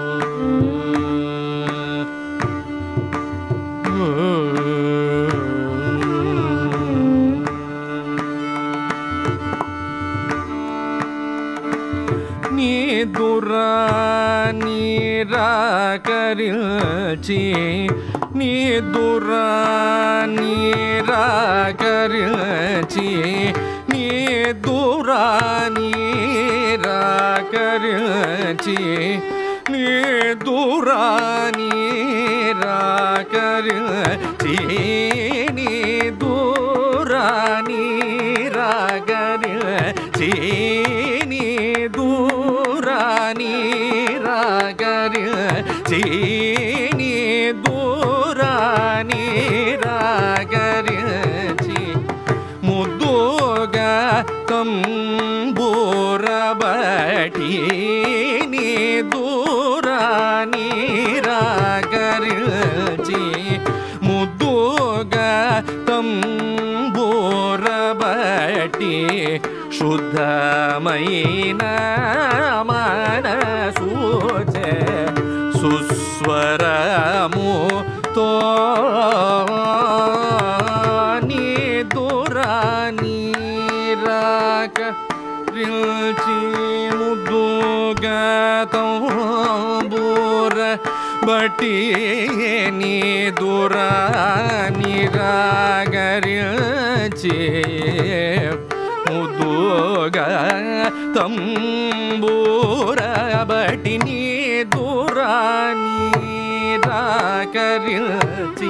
దురా నిరాకరించి నీ దురా నిరాకరించి నీ దురా నిరాకరించి నీ దురా నిరాకరించి నీ దురా నిరాకరించి చీని దూరాని రాగరించి ముద్దుగా తంబూరబటి నీ దూరాని రాగరించి ముద్దుగా తంబూరబటి శుద్ధమైన మనసూచే సుస్వరము తో నీ దురాని రాక రిల్చి ముద్దుగతం బూర బట్టి నీ దురాని రాగరించి ముద్దుగా తంబూర బట్టి నీ దురాని రాగరించి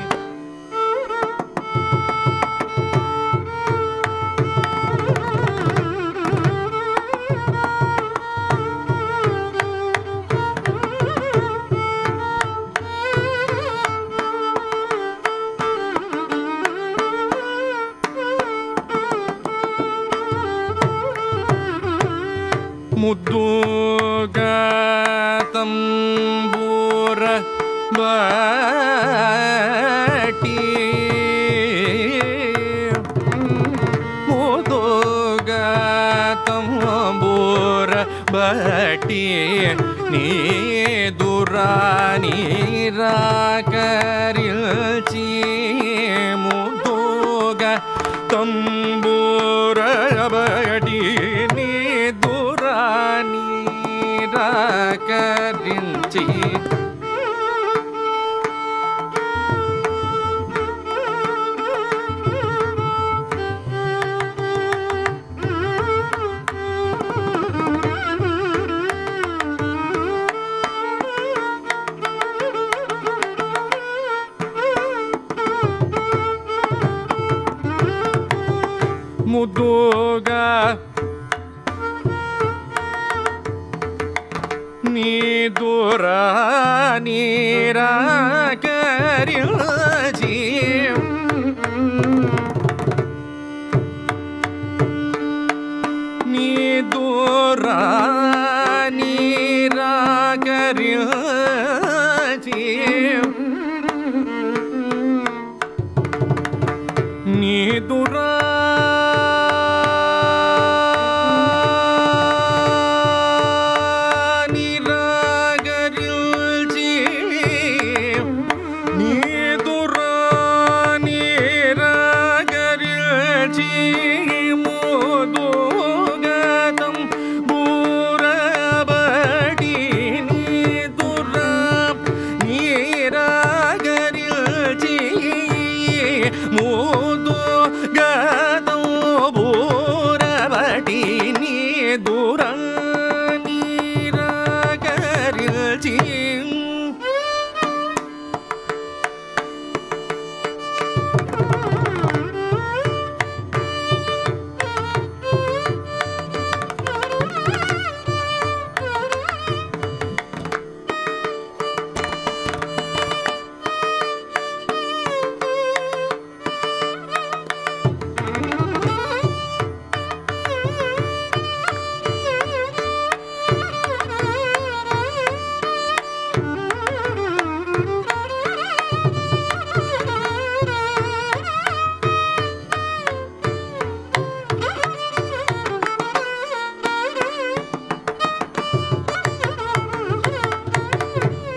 ముద్దుగా తంబూర బట్టి ముద్దుగా తంబూర బట్టి నీ దురాని రాకరించి ముద్దుగా తంబూర బట్టి నీ దురాని రాకరించి ముద్దుగా నీ దురాని రాకరించి నీ దురాని రాకరించి నీ దురా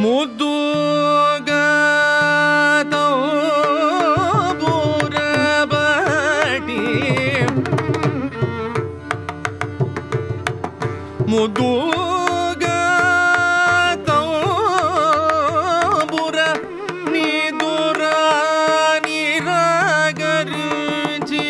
ಮುದ್ದುಗತೋ ಬುರಬಡಿ ಮುದ್ದುಗತೋ ಬುರ ನಿದುರ ನಿರಗರ್ಜಿ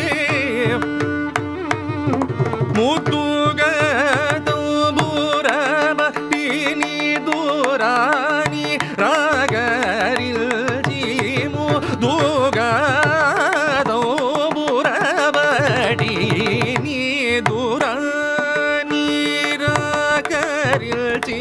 ಮುದ್ದುಗತೋ ಬುರಬಡಿ ನಿದುರಾನಿ ರಾಗರಿಲ್ಜಿ ಮುದ್ದುಗತೋ ಬುರಬಡಿ ನಿದುರಾನಿ ರಾಗರಿಲ್ಜಿ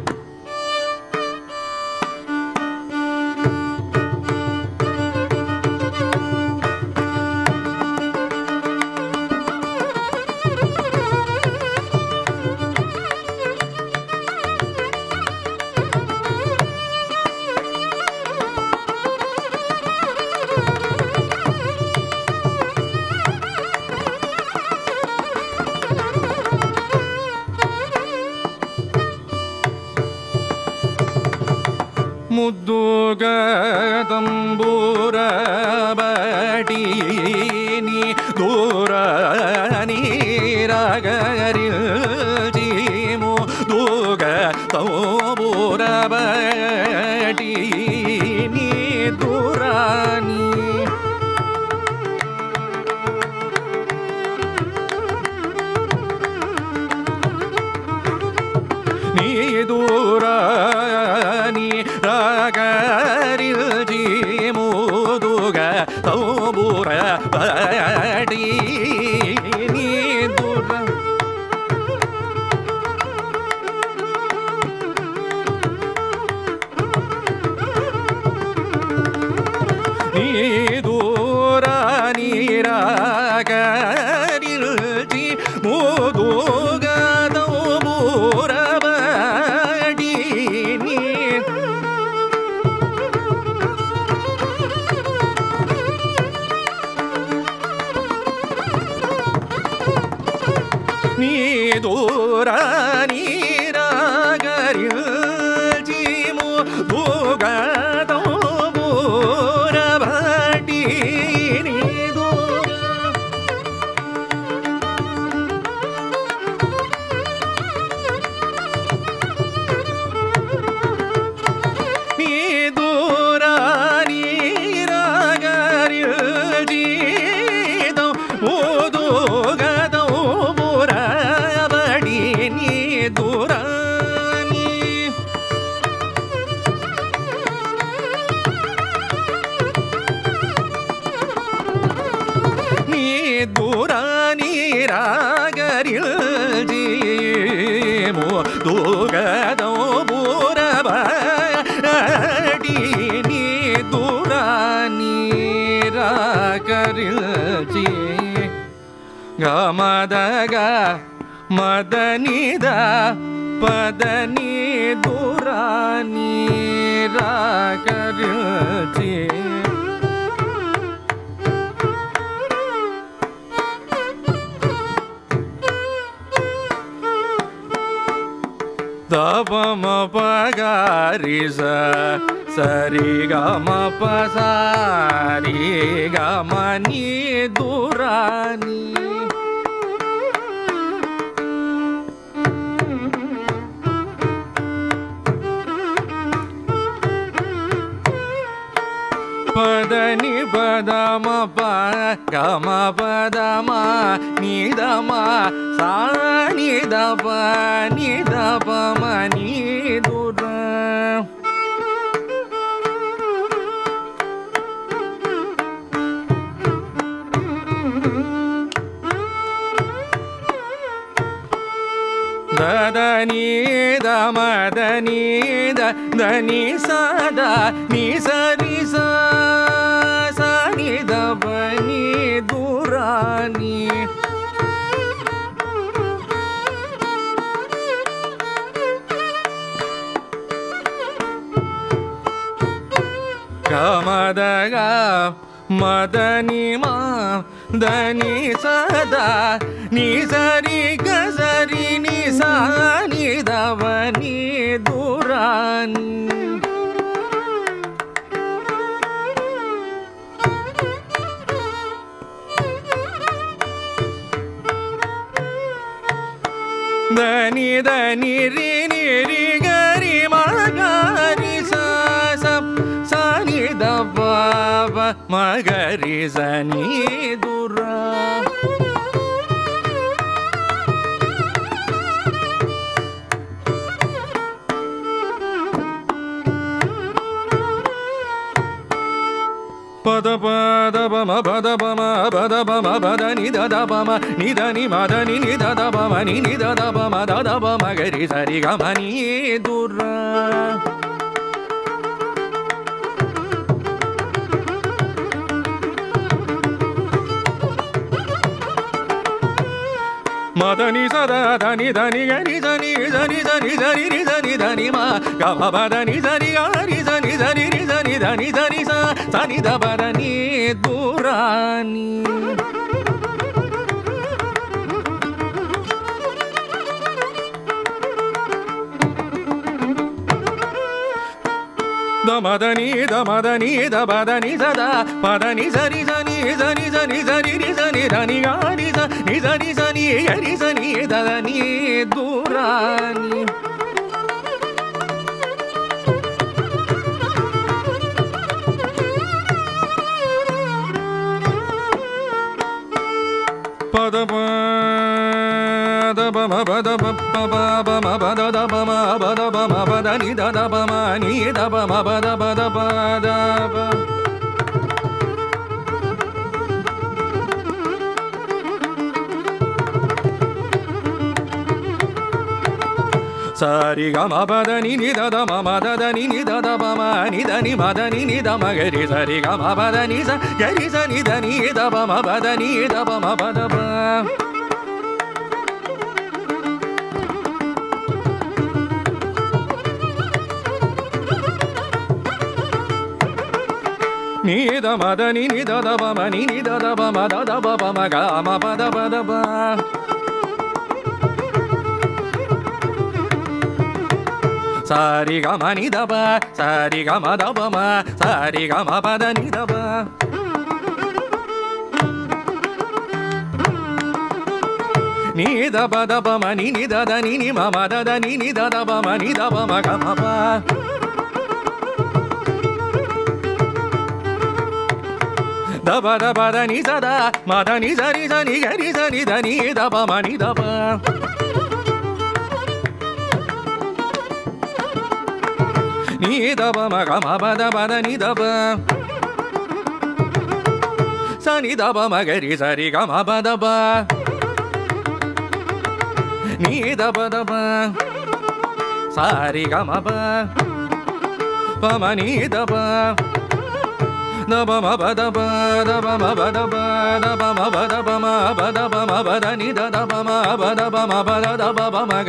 ಮುದ್ದುಗತಂಬೂರಬಡಿ ನಿದುರಾನಿ ರಾಗರಿಲ್ಜಿ ಮುದ್ದುಗತೋ ಬುರಬಡಿ ನಿದುರಾನಿ ನಿದುರಾನಿ ರಾಗರಿಲ್ಜಿ ಮುದ್ದುಗತೋ ಬುರಬಡಿ ನಿದುರ ನಿದುರಾನಿ ರಾಗರಿಲ್ಜಿ ಮುದ್ದುಗತೋ ಬುರಬಡಿ ನಿ ನಿದುರಾನಿ ರಾಗರಿಲ್ಜಿ ಮುದ್ದುಗತೋ ಬುರಬಡಿ ನಿದುರ ನಿದುರಾನಿ ರಾಗರಿಲ್ಜಿ ಮುದ್ದುಗತೋ ಬುರಬಡಿ ನಿದುರಾನಿ ನಿದುರಾನಿ ರಾಗರಿಲ್ಜಿ ಮುದ್ದುಗತೋ ಬುರಬಡಿ ನಿದುರಾನಿ ರಾಗರಿಲ್ಜಿ ಗಮದಗ ಮದನಿದ ಪದನಿ ದುರಾನಿ ರಾಗರಿಲ್ಜಿ ದಪಮ ಪಗಾರಿ ಸ ಸರಿ ಗಮ ಪಸಾರಿ ಗಮ ನಿ ದುರಾನಿ ಪದನಿ ಪದಮ ಪ ಗಮ ಪದಮ ನಿದಮ ಸಾ ನಿದಪ ನಿದಪ ಮನಿ ದುರ ದದನಿ ದಮದನಿ ದನಿ ಸದ ನಿ ಸರಿ ಸನಿ ದಪನಿ ದುರಾನಿ ಗಮದಗ ಮದನಿ ಮಾ దని సదా ని సరి గ సరి ని సా ని దవ ని దురాని దని దని రి ని రి గ రి మ గ రి సా స సా ని ద ప ప మ గ రి స ని దు రా పద పద పమ పద పమ పద పమ పద ని ద ద పమ ని ద ని మ ద ని ని ద ద పమ ని ని ద ద పమ ద ద పమ గ రి స రి గ మ ని దు రా మదని సదా దని దని గని దని దని దని దని రి దని దని మా గ మ ప దని దని గ రి దని దని రి దని దని దని సా సని ద ప దని దురాని ద మదని ద మదని ద పదని సదా పదని సరి సని సని సని సరి రి సని దని గ రి స ని సని సని గరి సని ద దని దురాని పద పద పమ పద ప పమ పద ద పమ పద పమ పద ని ద ద పమ ని ద పమ పద పద పద ప సరి గ మ పద ని ని ద ద మ మ ద ద ని ని ద ద ప మ ని ద ని మ ద ని ని ద మ గ రి సరి గ మ పద ని స గ రి స ని ద ని ద ప మ పద ని ద ప మ పద ప ని ద మ ద ని ని ద ద ప మ ని ని ద ద ప మ ద ద ప ప మ గ మ ప ద ప ద ప సరి గ మ ని ద ప సరి గ మ ద ప మ సరి గ మ ప ద ని ద ప ని ద ప ద ప మ ని ని ద ద ని ని మ మ ద ద ని ని ద ద ప మ ని ద ప మ గ మ ప ద ప ద ప ద ని స ద మ ద ని స రి స ని గ రి స ని ద ని ద ప మ ని ద ప ని ద ప మ గ మ ప ద ప ద ని ద ప స ని ద ప మ గ రి స రి గ మ ప ద ప ని ద ప ద ప స రి గ మ ప ప మ ని ద ప ద ప మ ప ద ప ద ప మ ప ద ప ద ప మ ప ద ప మ ప ద ప మ ప ద ని ద ద ప మ ప ద ప మ ప ద ద ప ప మ గ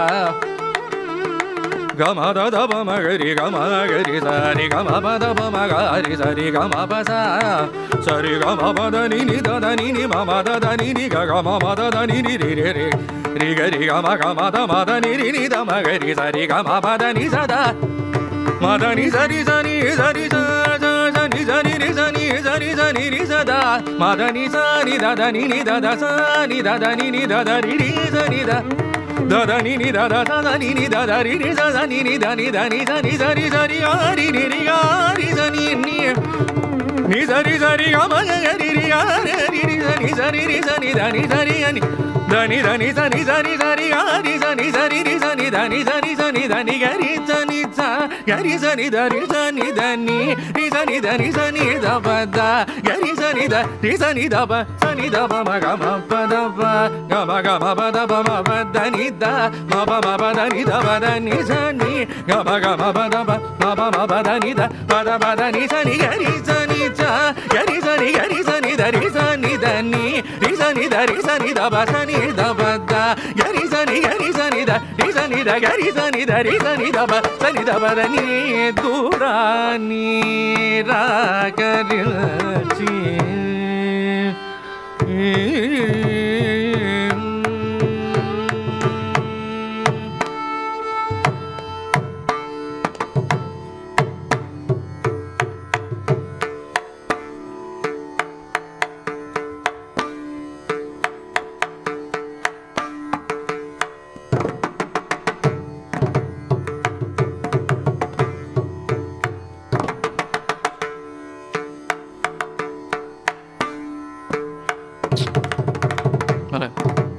గ మ ద ద ప మ గ రి గ మ గ రి స రి గ మ ప ద ప మ గ రి స రి గ మ ప స స రి గ మ ప ద ని ని ద ద ని ని మ మ ద ద ని ని గ గ మ మ ద ద ని ని రి రి రి రి గ రి గ మ గ మ ద మ ద ని రి ని ద మ గ రి స రి గ మ ప ద ని స ద మ ద ని స రి స ని స రి స స స ని స ని రి స ని స రి స ని రి స ద మ ద ని స ని ద ద ని ని ద ద స ని ద ద ని ని ద ద రి రి స ని ద ద ద ని ని ద ద స ద ని ని ద ద రి రి స ద ని ని ద ని ద ని స ని స రి స రి ఆ రి రి రి ఆ రి స ని ని ని స రి స రి గ మ గ రి రి ఆ రి రి స ని స రి రి స ని ద ని స రి ఆ ని ద ని ద ని స ని స రి స రి ఆ రి స ని స రి రి స ని ద ని స ని స ని ద ని గ రి స ని స గ రి స ని ద రి స ని ద ని రి స ని ద ని స ని ద ప ద గ రి స ని ద రి స ని ద ప స ని ద ప మ గ మ ప ద ప గ మ గ మ ప ద ప మ ప ద ని ద మ ప మ ప ద ని ద ప ద ని స ని గ మ గ మ ప ద ప మ ప మ ప ద ని ద ప ద ప ద ని స ని గ రి స ని స గ రి స ని గ రి స ని ద రి స ని ద ని రి స ని ద రి స ని ద ప స ని ద ప ద గ రి స ని గ రి స ని ద రి స ని ద గ రి స ని ద రి స ని ద ప స ని ద ప ద ని దురా ని రా గ రి చి Vale.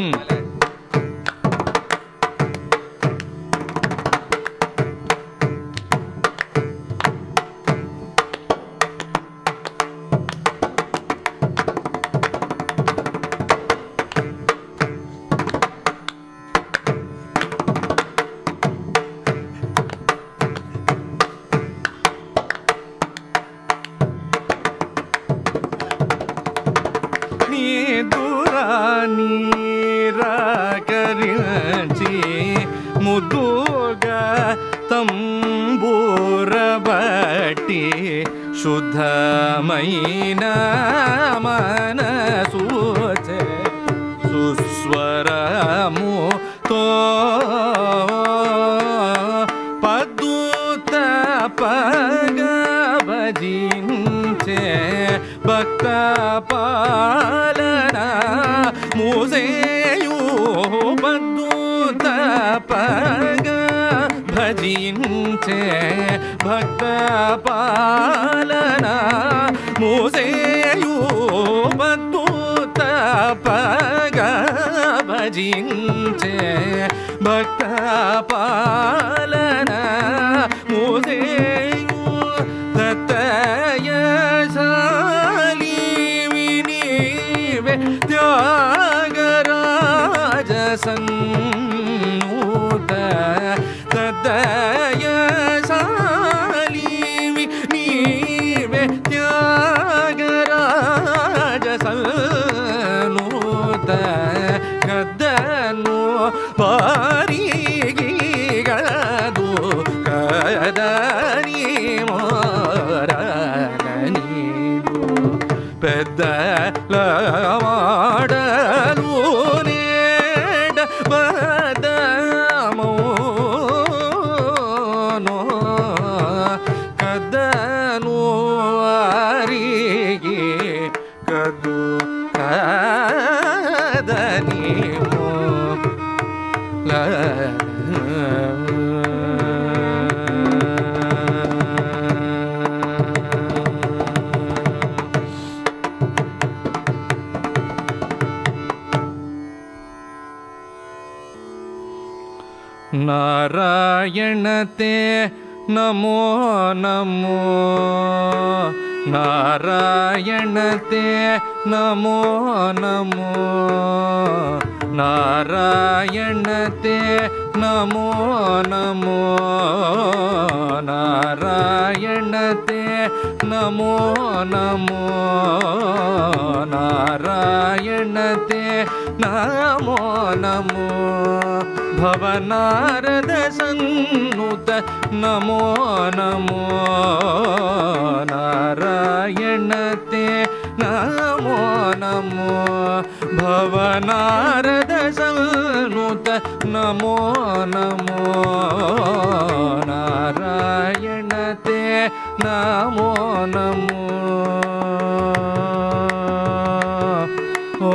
ಮುದುಗ ತಂಬೂರ ಬಟ್ಟಿ ಶುದ್ಧಮೈನ ಮನಸೂಚೆ ಸುಸ್ವರಮು ತೋ ಪದ್ದುತ ಪಗ ಭಜಿಂಚೆ ಭಕ್ತ ಪಾಲನ ಮೂಸೆಯು ಪದ್ದುತ ಪಗ ಭಜಿಂಚೆ ಭಕ್ತ ಪಾಲನ ಮೂಸೆಯು ಪದ್ದುತ ಪಗ ಭಜಿಂಚೆ ಭಕ್ತ ಪಾಲನ ಮೂಸೆಯು ತತ್ತಯ ಶಾಲಿ ವಿನಿವೆ ತ್ಯಾಗರಾಜ ಸನ್ನೂತ ತತ್ತಯ ಶಾಲಿ ವಿನಿವೆ ತ್ಯಾಗರಾಜ ಸನ್ನೂತ ಗದ್ದನು ಪಾರಿಗಿಗದು ಕದನಿ ಮೋರನೀದು ಪೆದ್ದಲವಾಡಲು ನೇಡ ಬದಮೋನೋ ಕದ್ದನು ಅರಿಗೆ ಕದು ಕದನಿ ನಾರಾಯಣತೆ ನಮೋ ನಮೋ ನಾರಾಯಣತೆ ನಮೋ ನಮೋ ನಾರಾಯಣತೆ ನಮೋ ನಮೋ ನಾರಾಯಣತೆ ನಮೋ ನಮೋ ನಾರಾಯಣತೆ ನಮೋ ನಮೋ ಭವನಾರದ ಸನ್ನುತ ನಮೋ ನಮೋ ನಾರಾಯಣತೆ ನಮೋ ನಮೋ ಭವನಾರದ ಸನ್ನುತ ನಮೋ ನಮೋ ನಾರಾಯಣತೆ ನಮೋ ನಮೋ ಓ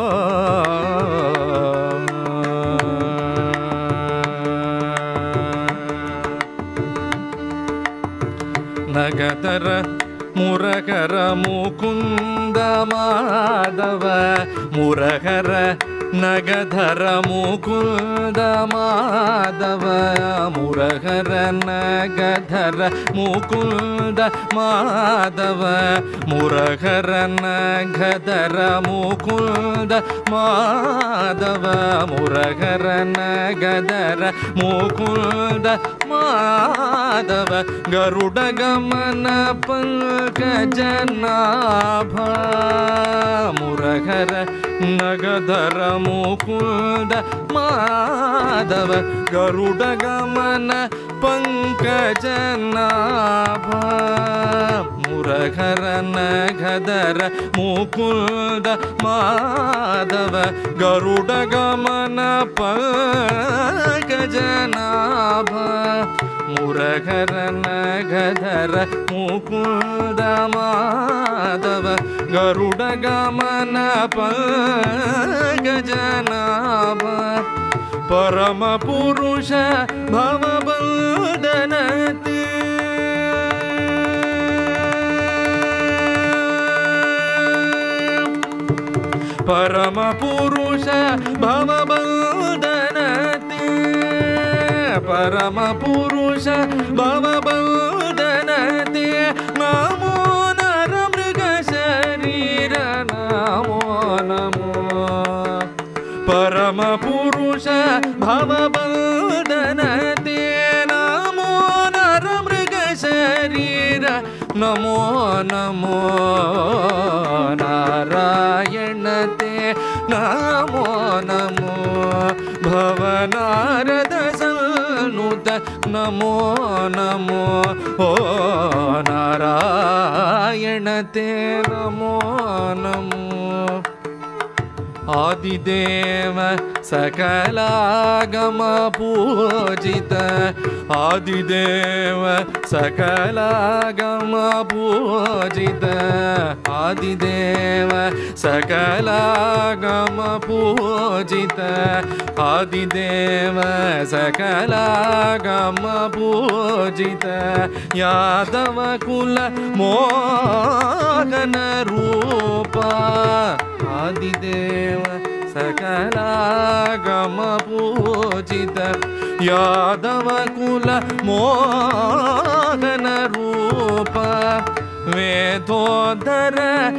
ನಗತರ ಮುರಗರ ಮುಕುಂದ ಮಾಧವ ಮುರಗರ ನಗಧರ ಮುಕುಂದ ಮಾಧವ ಮುರಗರ ನಗಧರ ಮುಕುಂದ ಮಾಧವ ಮುರಗರ ನಗಧರ ಮುಕುಂದ ಮಾಧವ ಮುರಗರ ನಗಧರ ಮುಕುಂದ ಮಾಧವ ಗರುಡ ಗಮನ ಪಂಕಜನಾಭ ಮುರಗರ ನಗಧರ ಮುಕುಂದ ಮಾಧವ ಗರುಡ ಗಮನ ಪಂಕಜನಾಭ ಮುರಗರ ನಗಧರ ಮುಕುಂದ ಮಾಧವ ಗರುಡ ಗಮನ ಪಂಕಜನಾಭ ಮುರಗರ ನಗಧರ ಮುಕುಂದ ಮಾಧವ ಗರುಡ ಗಮನ ಪಂಕಜನಾಭ ಪರಮ ಪುರುಷ ಭವಬಂಧನತೆ ಪರಮ ಪುರುಷ புருஷ பவபந்தனதே பரம புருஷ பவபந்தனதே நமோ நரமிருக சரீர நமோ நமோ பரம புருஷ பவபந்தனதே நமோ நரமிருக சரீர நமோ நமோ நாராயணதே நமோ நமோ भवनारद सन्नुत नमो नमो ओ नारायण ते नमो नमो आदिदेव सकलागम पूजित आदिदेव सकलागम पूजित आदिदेव सकलागम पूजित आदिदेव सकलागम पूजित यादव कुल मोहन रूप आदिदेव सकलागम पूजित यादव कुल मोहन रूप वेदोदर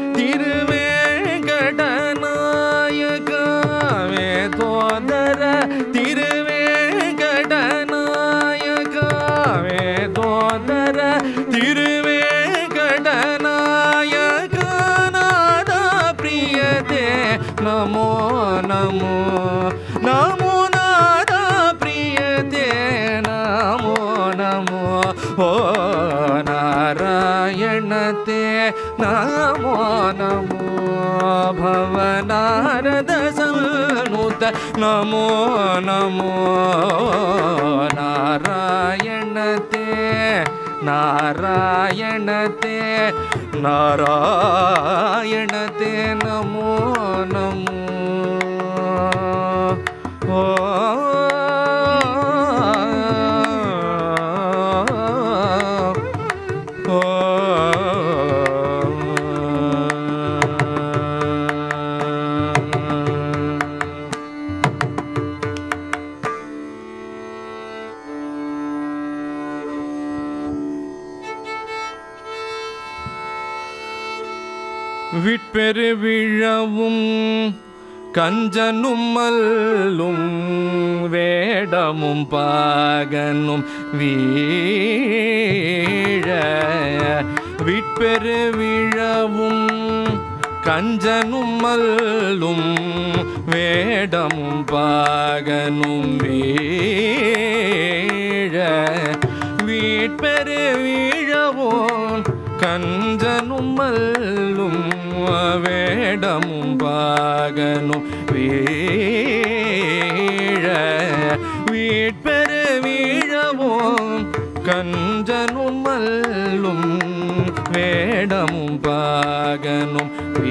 तिरुवेंकटनायक वेदोदर तिरुवेंकटनायक वेदोदर तिरुवेंकटनायक नादा प्रियते नमो नमो नमो नादा प्रियते नमो नमो ओ नारायण ते नमो नमो भवनारद सन्नुत नमो नमो नारायण ते नारायण ते नारायण ते नमो नमो ओ விட்பெரு விழவும் கஞ்சனும் மல்லும் வேடமும் பாகனும் வீழ விட்பெரு விழவும் கஞ்சனும் மல்லும் வேடமும் பாகனும் வீழ வீட்பெரு வீழவும் கஞ்சனும் மல்லும் வேடமும் பாகனும் வீழ வீட்பெரு வீழவும் கஞ்சனும் மல்லும் வேடமும் பாகனும்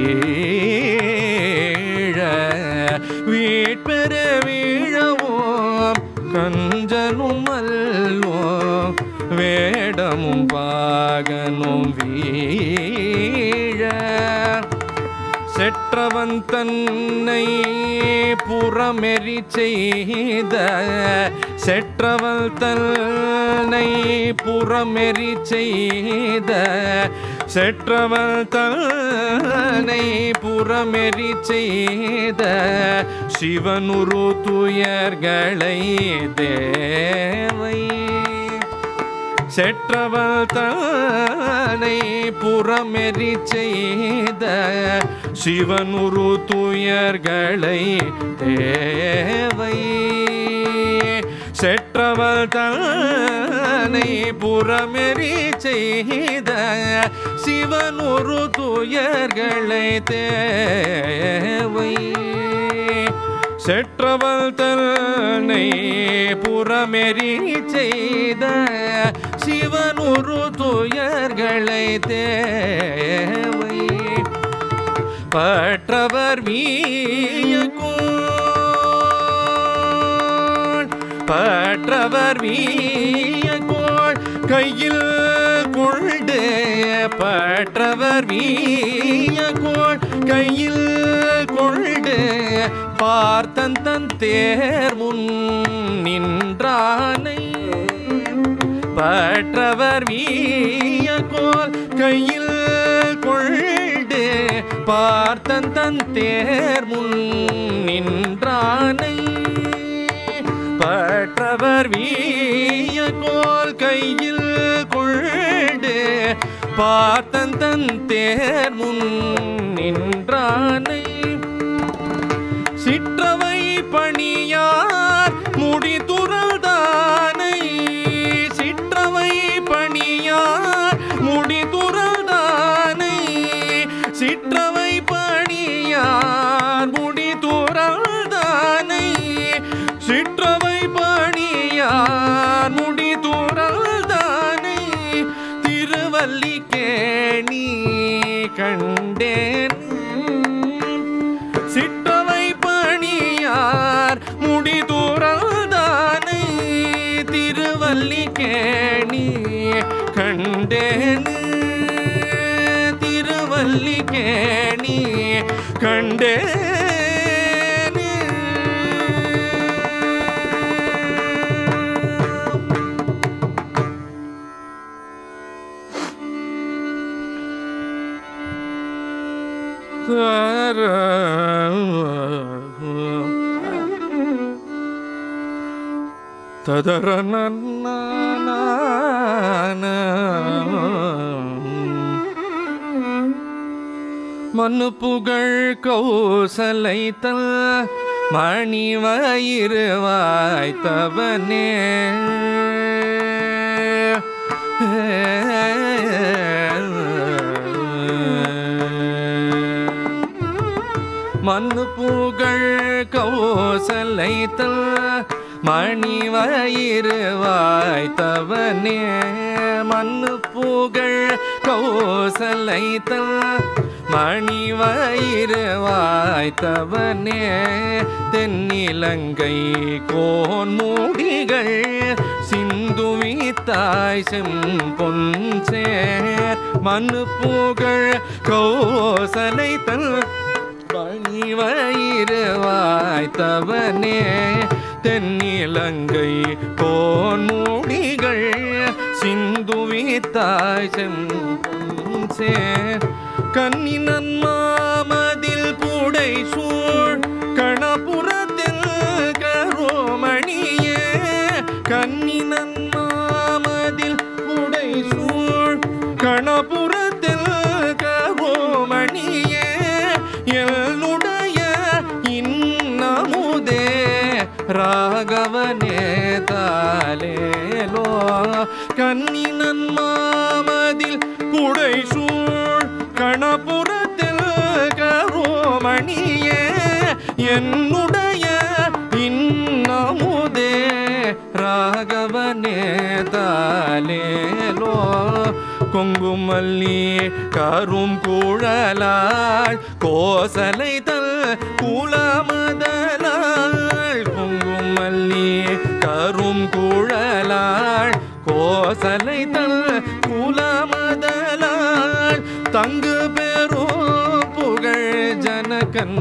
வீழ வீட்பெரு வீழவும் கஞ்சனும் மல்லும் வேடமும் பாகனும் வீழ செற்றவன் தன்னை புறமெறி செய்த செற்றவன் தன்னை புறமெறி செய்த செற்றவன் தன்னை புறமெறி செய்த சிவனுரு துயர்களை தேவை செற்றவள் தன்னை புறமெறி செய்த சிவனுரு துயர்களை தேவை செற்றவள் தன்னை புறமெறி செய்த சிவனுரு துயர்களை தேவை செற்றவள் தன்னை புறமெறி செய்த சிவனுரு துயர்களை தேவை பற்றவர் வீயகோள் பற்றவர் வீயகோள் கையில் கொண்டு பற்றவர் வீயகோள் கையில் கொண்டு பார்த்தன் தன் தேர் முன் நின்றானை பற்றவர் வீய கோல் கையில் கொண்டு பார்த்தன் தன் தேர் முன் நின்றானை பற்றவர் வீய கோல் கையில் கொண்டு பார்த்தன் தன் தேர் முன் நின்றானை சிற்றவை பணியார் முடி துறந்தானை சிற்றவை பணியார் முடி துறந்தானை சிற்றவை பணியார் முடி துறந்தானை சிற்றவை பணியார் முடி துறந்தானை திருவல்லிக்கேணி கண்டேன் சிற்றவை பணியார் முடி துறந்தானை திருவல்லிக்கேணி கண்டேன் திருவல்லிக்கேணி கண்டேன் ததரனன மண்ணு புகழ் கௌசலை தல் மணி வயிறு வாய்த்தவனே மண்ணு புகழ் கௌசலை தல் மணி வயிறு வாய்த்தவனே மண்ணு புகழ் கௌசலை தல் மணி வயிறு வாய்த்தவனே தென்னிலங்கை கோன் மூடிகள் சிந்துவித்தாய் செம்பொன் சேர் மண்ணு புகழ் கௌசலை தல் மணி வயிறு வாய்த்தவனே தென்னிலங்கை கோன் மூடிகள் சிந்துவித்தாய் செம்பொன் சேர் கண்ணினன் மாமதில் புடை சூழ் கணபுரத்தில் கரோமணியே கண்ணினன் மாமதில் புடை சூழ் கணபுரத்தில் கரோமணியே என்னுடைய இன்னமுதே ராகவனே தாலேலோ கண்ணினன் மாமதில் புடை சூழ் கணபுரத்தில் கரோமணியே என்னுடைய இன்னமுதே ராகவனே தாலேலோ கொங்குமல்லி கரும் குழலாள் கோசலை தல் குலமதலாள் கொங்குமல்லி கரும் குழலாள் கோசலை தல் குலமதலாள் தங்கு பெரும் புகழ் ஜனகன்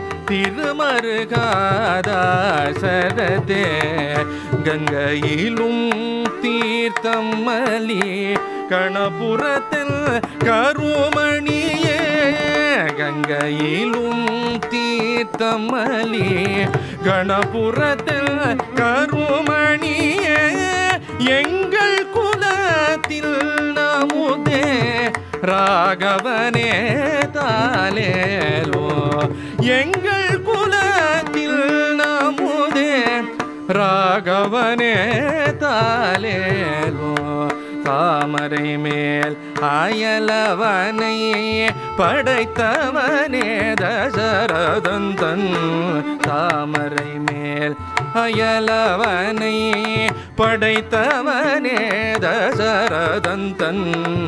திருமருகாதாசரதே கங்கையிலும் தீர்த்தமலி கணபுரத்தில் கருமணியே கங்கையிலும் தீர்த்தமலி கணபுரத்தில் கருமணியே எங்கள் குலத்தில் நமுதே ராகவனே தாலேலோ எங்கள் குலத்தில் நமுதே ராகவனே தாலேலோ தாமரை மேல் அயலவனை படைத்தவனே தசரதன் தன் தாமரை மேல் அயலவனை படைத்தவனே தசரதன் தன்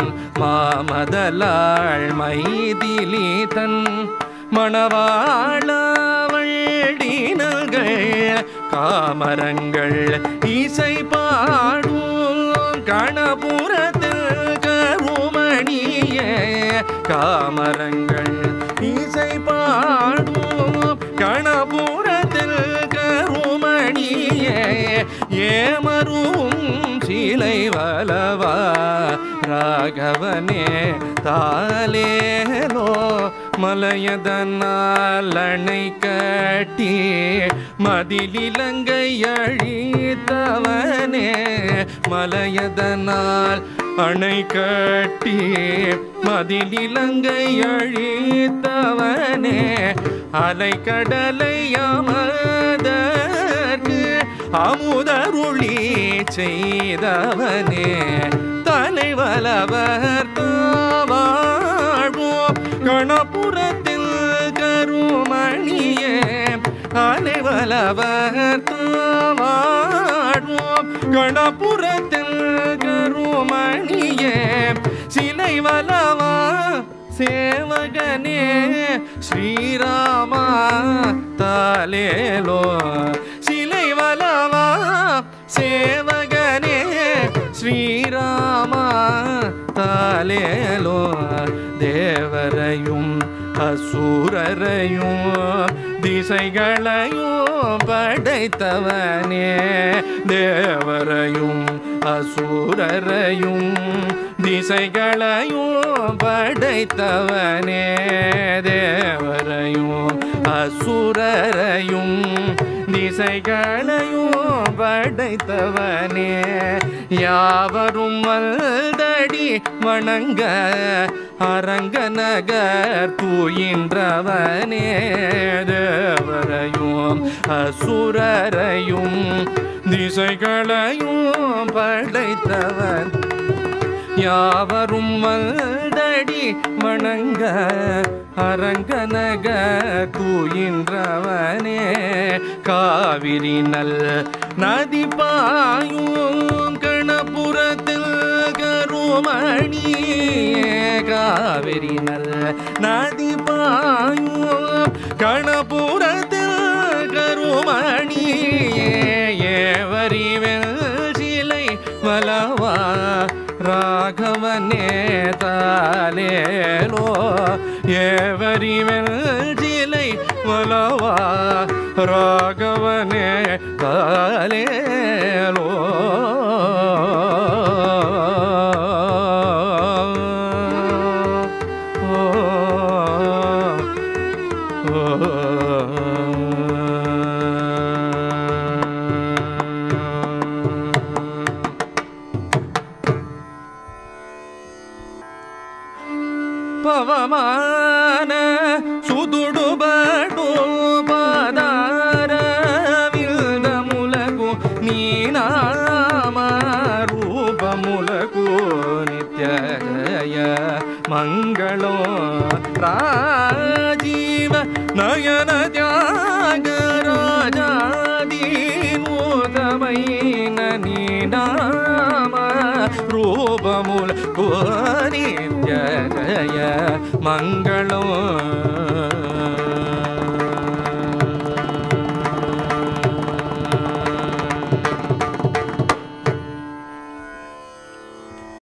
மாமதலாள் மைதிலி தன் மணவாளவள்டினங்கள் காமரங்கள் இசை பாடும் கணபுரத்தில் கருமணியே காமரங்கள் இசை பாடும் கணபுர சேமரும் சீலை வலவா ராகவனே தாலேலோ மலையதனால் அணை கட்டி மதிலிலங்கை அழித்தவனே மலையதனால் அணை கட்டி மதிலிலங்கை அழித்தவனே அலைக்கடலை அமர்தற்கு அமுதருளி செய்தவனே தலைவலவர் வாழ்வோம் கணபுரத்தில் கருமணியே அலைவலவர் வாழ்வோம் கணபுரத்தில் கருமணியே சிலை வலவா சேவகனே ஸ்ரீராமா தாலேலோ சிலை வலவா சேவகனே ஸ்ரீராமா தாலேலோ தேவரையும் அசூரரையும் திசைகளையும் படைத்தவனே தேவரையும் அசூரரையும் திசைகளையும் படைத்தவனே தேவரையும் அசுரரையும் திசைகளையும் படைத்தவனே யாவரும் வல்தடி வணங்க அரங்கநகர் தூயின்றவனே தேவரையும் அசுரரையும் திசைகளையும் படைத்தவன் யாவரும் வல்தடி வணங்க அரங்கநக தூயின்றவனே காவிரி நல் நதி பாயும் கணபுரத்தில் கருமணியே காவிரி நல் நதி பாயும் கணபுரத்தில் கருமணியே ஏவரிவெல் சிலை வலவா ராகவனே தாலேலோ ஏவரிவெல் சிலை வலவா ராகவனே தாலேலோ ಪವಮಾನ ಸುದುಡುಬಡು ಪಾದಾರವಿಲ್ದ ಮುಲಗು ನೀನಾಮ ರೂಪ ಮುಲಗು ನಿತ್ಯ ಜಯ ಮಂಗಳೋ ರಾಜೀವ ನಯನ ತ್ಯಾಗ ರಾಜಾದೀನೂತಮೈನ ನೀನಾಮ ರೂಪಮೂಲ ನಿತ್ಯ ಜಯ ಮಂಗಳೋ